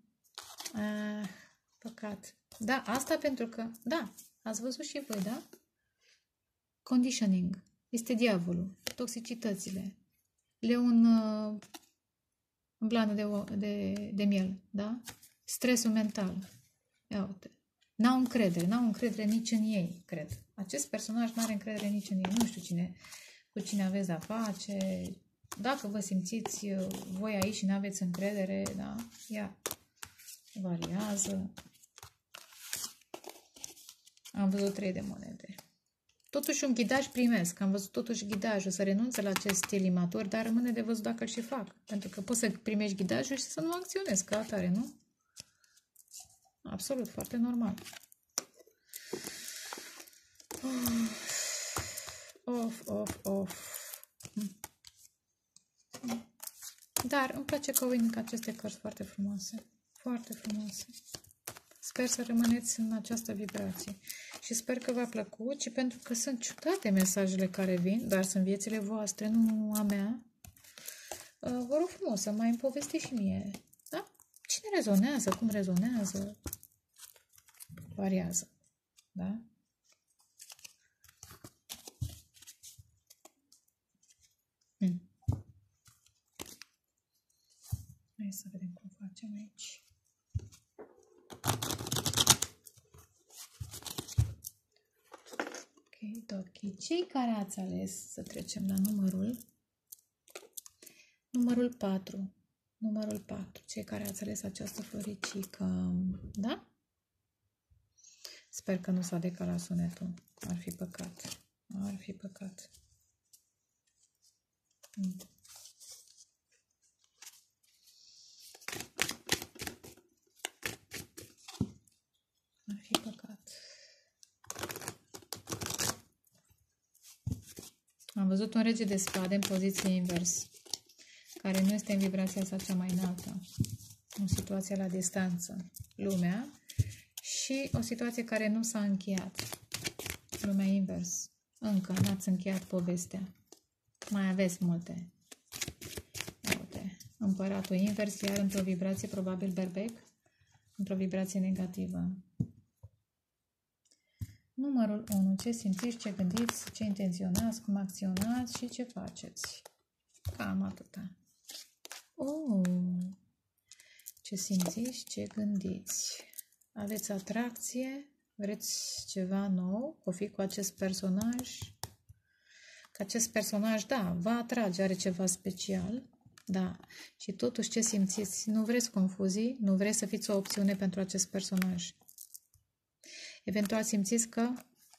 Păcat. Da, asta pentru că, da, ați văzut și voi, da? Conditioning. Este diavolul. Toxicitățile. Leun în blană de miel, da? Stresul mental. Ia uite. N-au încredere nici în ei, cred. Acest personaj nu are încredere nici în ei. Nu știu cu cine aveți de-a face. Dacă vă simțiți voi aici și nu aveți încredere, da? Ia, variază. Am văzut 3 de monede. Totuși un ghidaj primesc. Am văzut totuși ghidajul, să renunțe la acest stil imatur, dar rămâne de văzut dacă îl și fac. Pentru că poți să primești ghidajul și să nu acționezi ca atare, nu? Absolut, foarte normal. Of. Dar îmi place că uit aceste cărți foarte frumoase. Foarte frumoase. Sper să rămâneți în această vibrație. Și sper că v-a plăcut și pentru că sunt ciudate mesajele care vin, dar sunt viețile voastre, nu a mea. Vă rog frumos să mai îmi povestiți și mie. Da? Cine rezonează? Cum rezonează? Variază. Da? Hai să vedem cum facem aici. Ok. Ok. Cei care ați ales, să trecem la numărul 4. Numărul 4. Cei care ați ales această floricică. Da? Sper că nu s-a decalat sunetul. Ar fi păcat. Ar fi păcat. Ar fi păcat. Am văzut un rege de spade în poziție invers, care nu este în vibrația sa cea mai înaltă, o situație la distanță, lumea, și o situație care nu s-a încheiat, lumea invers. Încă n-ați încheiat povestea. Mai aveți multe. Uite, împăratul invers, iar într-o vibrație probabil berbec, într-o vibrație negativă. Numărul 1. Ce simțiți, ce gândiți, ce intenționați, cum acționați și ce faceți. Cam atâta. Ce simțiți, ce gândiți. Aveți atracție, vreți ceva nou, o fi cu acest personaj. Că acest personaj, da, vă atrage, are ceva special, da. Și totuși ce simțiți, nu vreți confuzii, nu vreți să fiți o opțiune pentru acest personaj. Eventual simțiți că,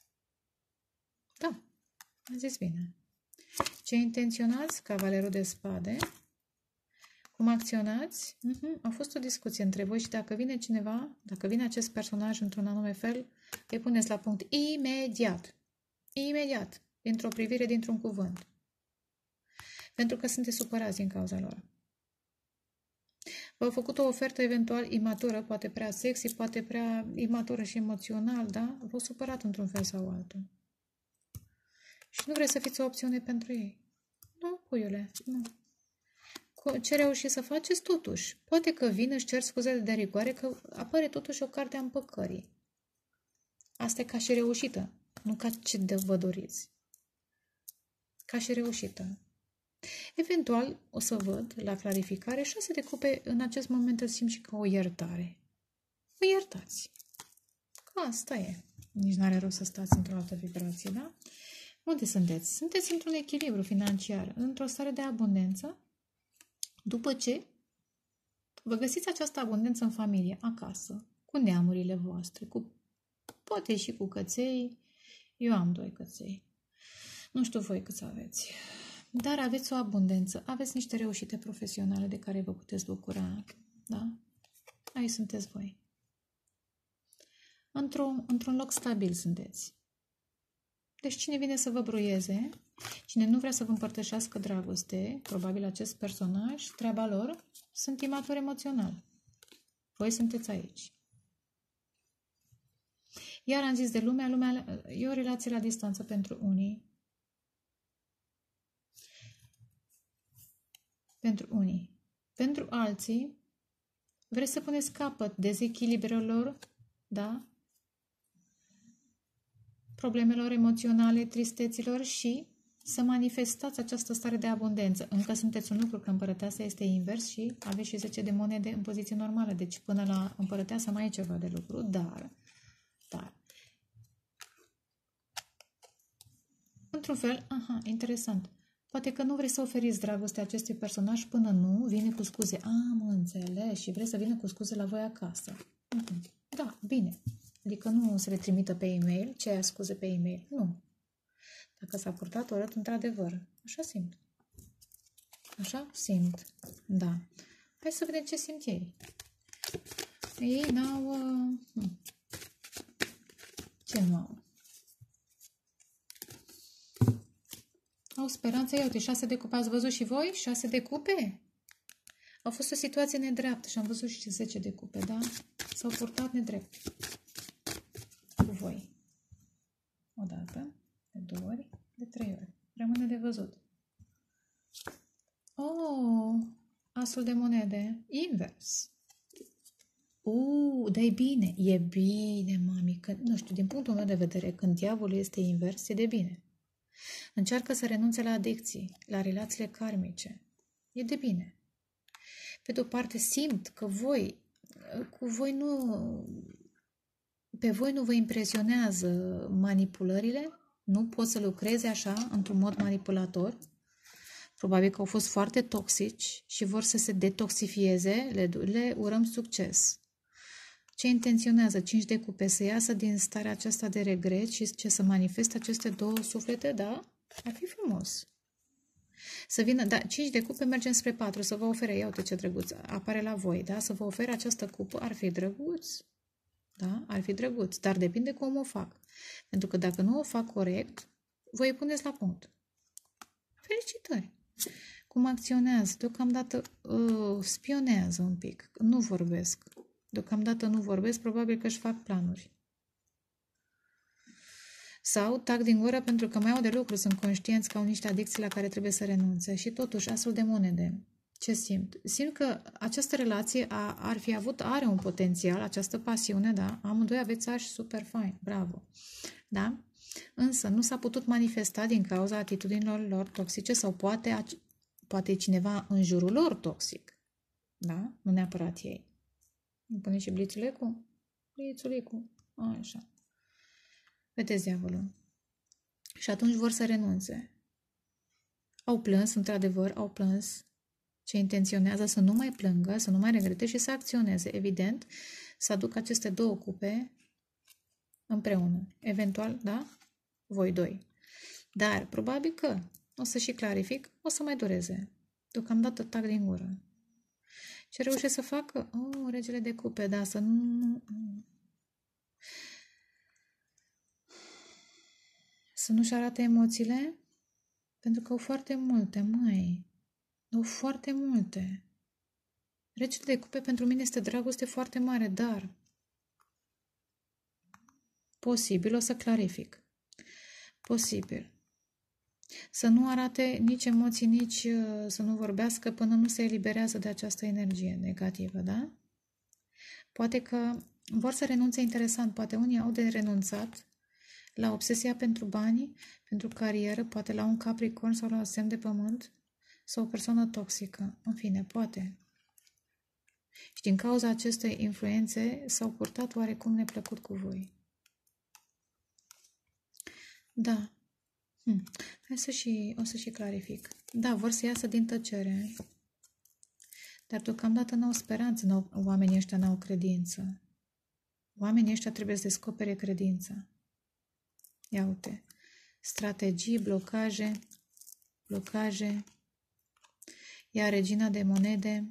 da, am zis bine. Ce intenționați? Cavalerul de spade. Cum acționați? A fost o discuție între voi și dacă vine cineva, dacă vine acest personaj într-un anume fel, îi puneți la punct imediat. Imediat. Dintr-o privire, dintr-un cuvânt. Pentru că sunteți supărați din cauza lor. V-au făcut o ofertă eventual imatură, poate prea sexy, poate prea imatură și emoțional, da? V-au supărat într-un fel sau altul. Și nu vreți să fiți o opțiune pentru ei. Nu, puiule, nu. Ce reușiți să faceți totuși? Poate că vin, își cer scuze de rigoare, că apare totuși o carte a împăcării. Asta e ca și reușită, nu ca ce vă doriți. Ca și reușită. Eventual, o să văd, la clarificare, 6 de cupe, în acest moment îl simt și ca o iertare. Vă iertați. Că asta e. Nici n-are rost să stați într-o altă vibrație, da? Unde sunteți? Sunteți într-un echilibru financiar, într-o stare de abundență, după ce vă găsiți această abundență în familie, acasă, cu neamurile voastre, poate și cu căței. Eu am 2 căței. Nu știu voi câți aveți. Dar aveți o abundență, aveți niște reușite profesionale de care vă puteți bucura, da? Aici sunteți voi. Într-un loc stabil sunteți. Deci cine vine să vă bruieze, cine nu vrea să vă împărtășească dragoste, probabil acest personaj, treaba lor, sunt imaturi emoțional. Voi sunteți aici. Iar am zis de lumea e o relație la distanță pentru unii. Pentru alții, vreți să puneți capăt dezechilibrelor, da? Problemelor emoționale, tristeților și să manifestați această stare de abundență. Încă sunteți un lucru, că împărăteasa este invers și aveți și 10 de monede în poziție normală. Deci până la împărăteasa mai e ceva de lucru, dar într-un fel, interesant. Poate că nu vreți să oferiți dragostea acestui personaj până nu vine cu scuze. Am înțeles și vreți să vină cu scuze la voi acasă. Da, bine. Adică nu se le trimită pe e-mail, ce aia scuze pe e-mail. Nu. Dacă s-a purtat urât, într-adevăr. Așa simt. Așa simt. Da. Hai să vedem ce simt ei. Ei n-au... Ce nu au? Au speranță. Ia uite, 6 de cupe. Ați văzut și voi? 6 de cupe? A fost o situație nedreaptă și am văzut și 10 de cupe, da? S-au purtat nedrept cu voi. O dată, de 2 ori, de 3 ori. Rămâne de văzut. Asul de monede. Invers. Dar e bine. E bine, mami. Că, nu știu, din punctul meu de vedere, când diavolul este invers, e de bine. Încearcă să renunțe la adicții, la relațiile karmice. E de bine. Pe de-o parte, simt că pe voi nu vă impresionează manipulările, Nu pot să lucreze așa, într-un mod manipulator. Probabil că au fost foarte toxici și vor să se detoxifieze. Le urăm succes. Ce intenționează 5 de cupe? Să iasă din starea aceasta de regret și ce să manifeste aceste două suflete, da? Ar fi frumos. Să vină, da, 5 de cupe mergem spre 4, să vă ofere, ia uite ce drăguț, apare la voi, da? Să vă ofere această cupă, ar fi drăguț. Da? Ar fi drăguț, dar depinde cum o fac. Pentru că dacă nu o fac corect, voi puneți la punct. Felicitări! Cum acționează? Deocamdată spionează un pic, nu vorbesc. Deocamdată nu vorbesc, probabil că își fac planuri. Sau tac din gură pentru că mai au de lucru, sunt conștienți că au niște adicții la care trebuie să renunțe. Și totuși, asul de monede. Ce simt? Simt că această relație are un potențial, această pasiune, da? Amândoi aveți ași super fain, bravo. Da? Însă nu s-a putut manifesta din cauza atitudinilor lor toxice sau poate cineva în jurul lor toxic. Da? Nu neapărat ei. Îmi pune și blițulecul? Blițulecul. Așa. Vedeți diavolul. Și atunci vor să renunțe. Au plâns, într-adevăr, au plâns. Ce intenționează să nu mai plângă, să nu mai regrete și să acționeze. Evident, să aducă aceste două cupe împreună. Eventual, da? Voi doi. Dar, probabil că, o să și clarific, o să mai dureze. Deocamdată tac din gură. Ce reușesc să facă? Regele de cupe, da, să nu... Să nu-și arate emoțiile, pentru că au foarte multe, măi. Au foarte multe. Regele de cupe pentru mine este dragoste foarte mare, dar posibil, o să clarific. Posibil. Să nu arate nici emoții, nici să nu vorbească până nu se eliberează de această energie negativă, da? Poate că vor să renunțe interesant, poate unii au de renunțat la obsesia pentru bani, pentru carieră, poate la un capricorn sau la un semn de pământ sau o persoană toxică. În fine, poate. Și din cauza acestei influențe s-au purtat oarecum neplăcut cu voi. Da. O să și clarific. Da, vor să iasă din tăcere. Dar deocamdată n-au speranță, oamenii ăștia n-au credință. Oamenii ăștia trebuie să descopere credința. Ia uite. Strategii, blocaje. Iar regina de monede.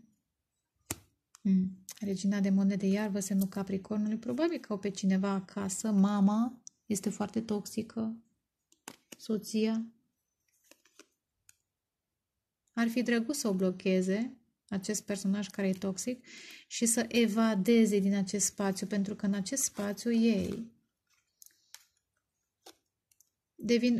Regina de monede, iar vă semnul Capricornului. Probabil că au pe cineva acasă. Mama este foarte toxică. Soția. Ar fi drăguț să o blocheze, acest personaj care e toxic, și să evadeze din acest spațiu, pentru că în acest spațiu ei devin...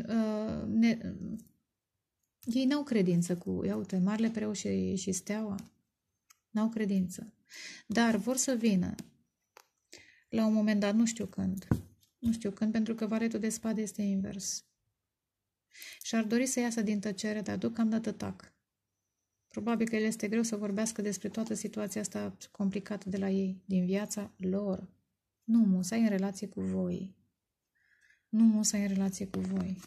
ei n-au credință cu... Ia uite, Marele Preot și Steaua. N-au credință. Dar vor să vină la un moment dat, nu știu când. Nu știu când, pentru că Valetul de Spade este invers. Și ar dori să iasă din tăcere, dar deocamdată tac. Probabil că el este greu să vorbească despre toată situația asta complicată de la ei, din viața lor. Nu musai în relație cu voi. Nu musai în relație cu voi.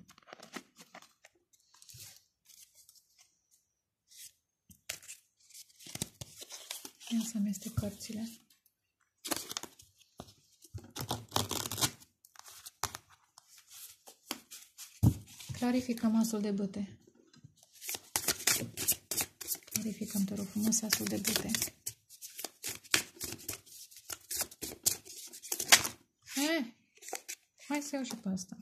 Ia să amestec cărțile. Clarificăm asul de bâte. Clarificăm, te rog frumos, asul de bâte. Hai să iau și pe asta.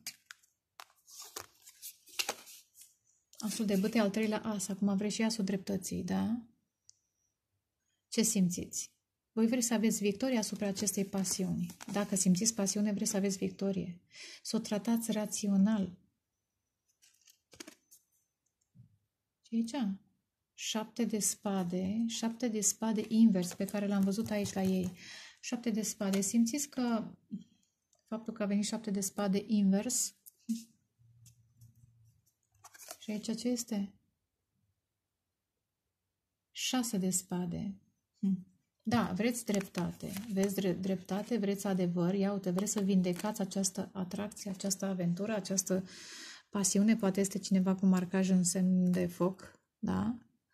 Asul de bâte, al treilea as. Acum vreți și asul dreptății, da? Ce simțiți? Voi vreți să aveți victorie asupra acestei pasiuni. Dacă simțiți pasiune, vreți să aveți victorie. Să o tratați rațional. Ce aici? 7 de spade invers, pe care l-am văzut aici la ei. 7 de spade. Simțiți că faptul că a venit 7 de spade invers. Și aici ce este? 6 de spade. Da, vreți dreptate, dreptate, vreți adevăr, ia uite, vreți să vindecați această atracție, această aventură, această pasiune, poate este cineva cu marcaj în semn de foc, da?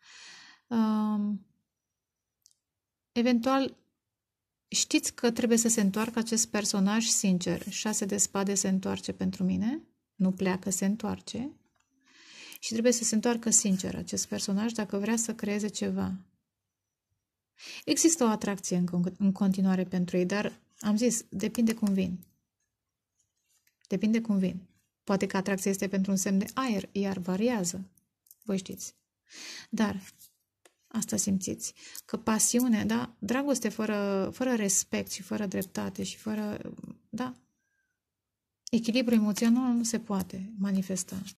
Eventual, știți că trebuie să se întoarcă acest personaj sincer. 6 de spade se întoarce pentru mine, nu pleacă, se întoarce. Și trebuie să se întoarcă sincer acest personaj dacă vrea să creeze ceva. Există o atracție în continuare pentru ei, dar am zis, depinde cum vin. Depinde cum vin. Poate că atracția este pentru un semn de aer, iar variază. Voi știți. Dar asta simțiți, că pasiune, da, dragoste fără respect și fără dreptate și fără, da, echilibru emoțional nu se poate manifesta.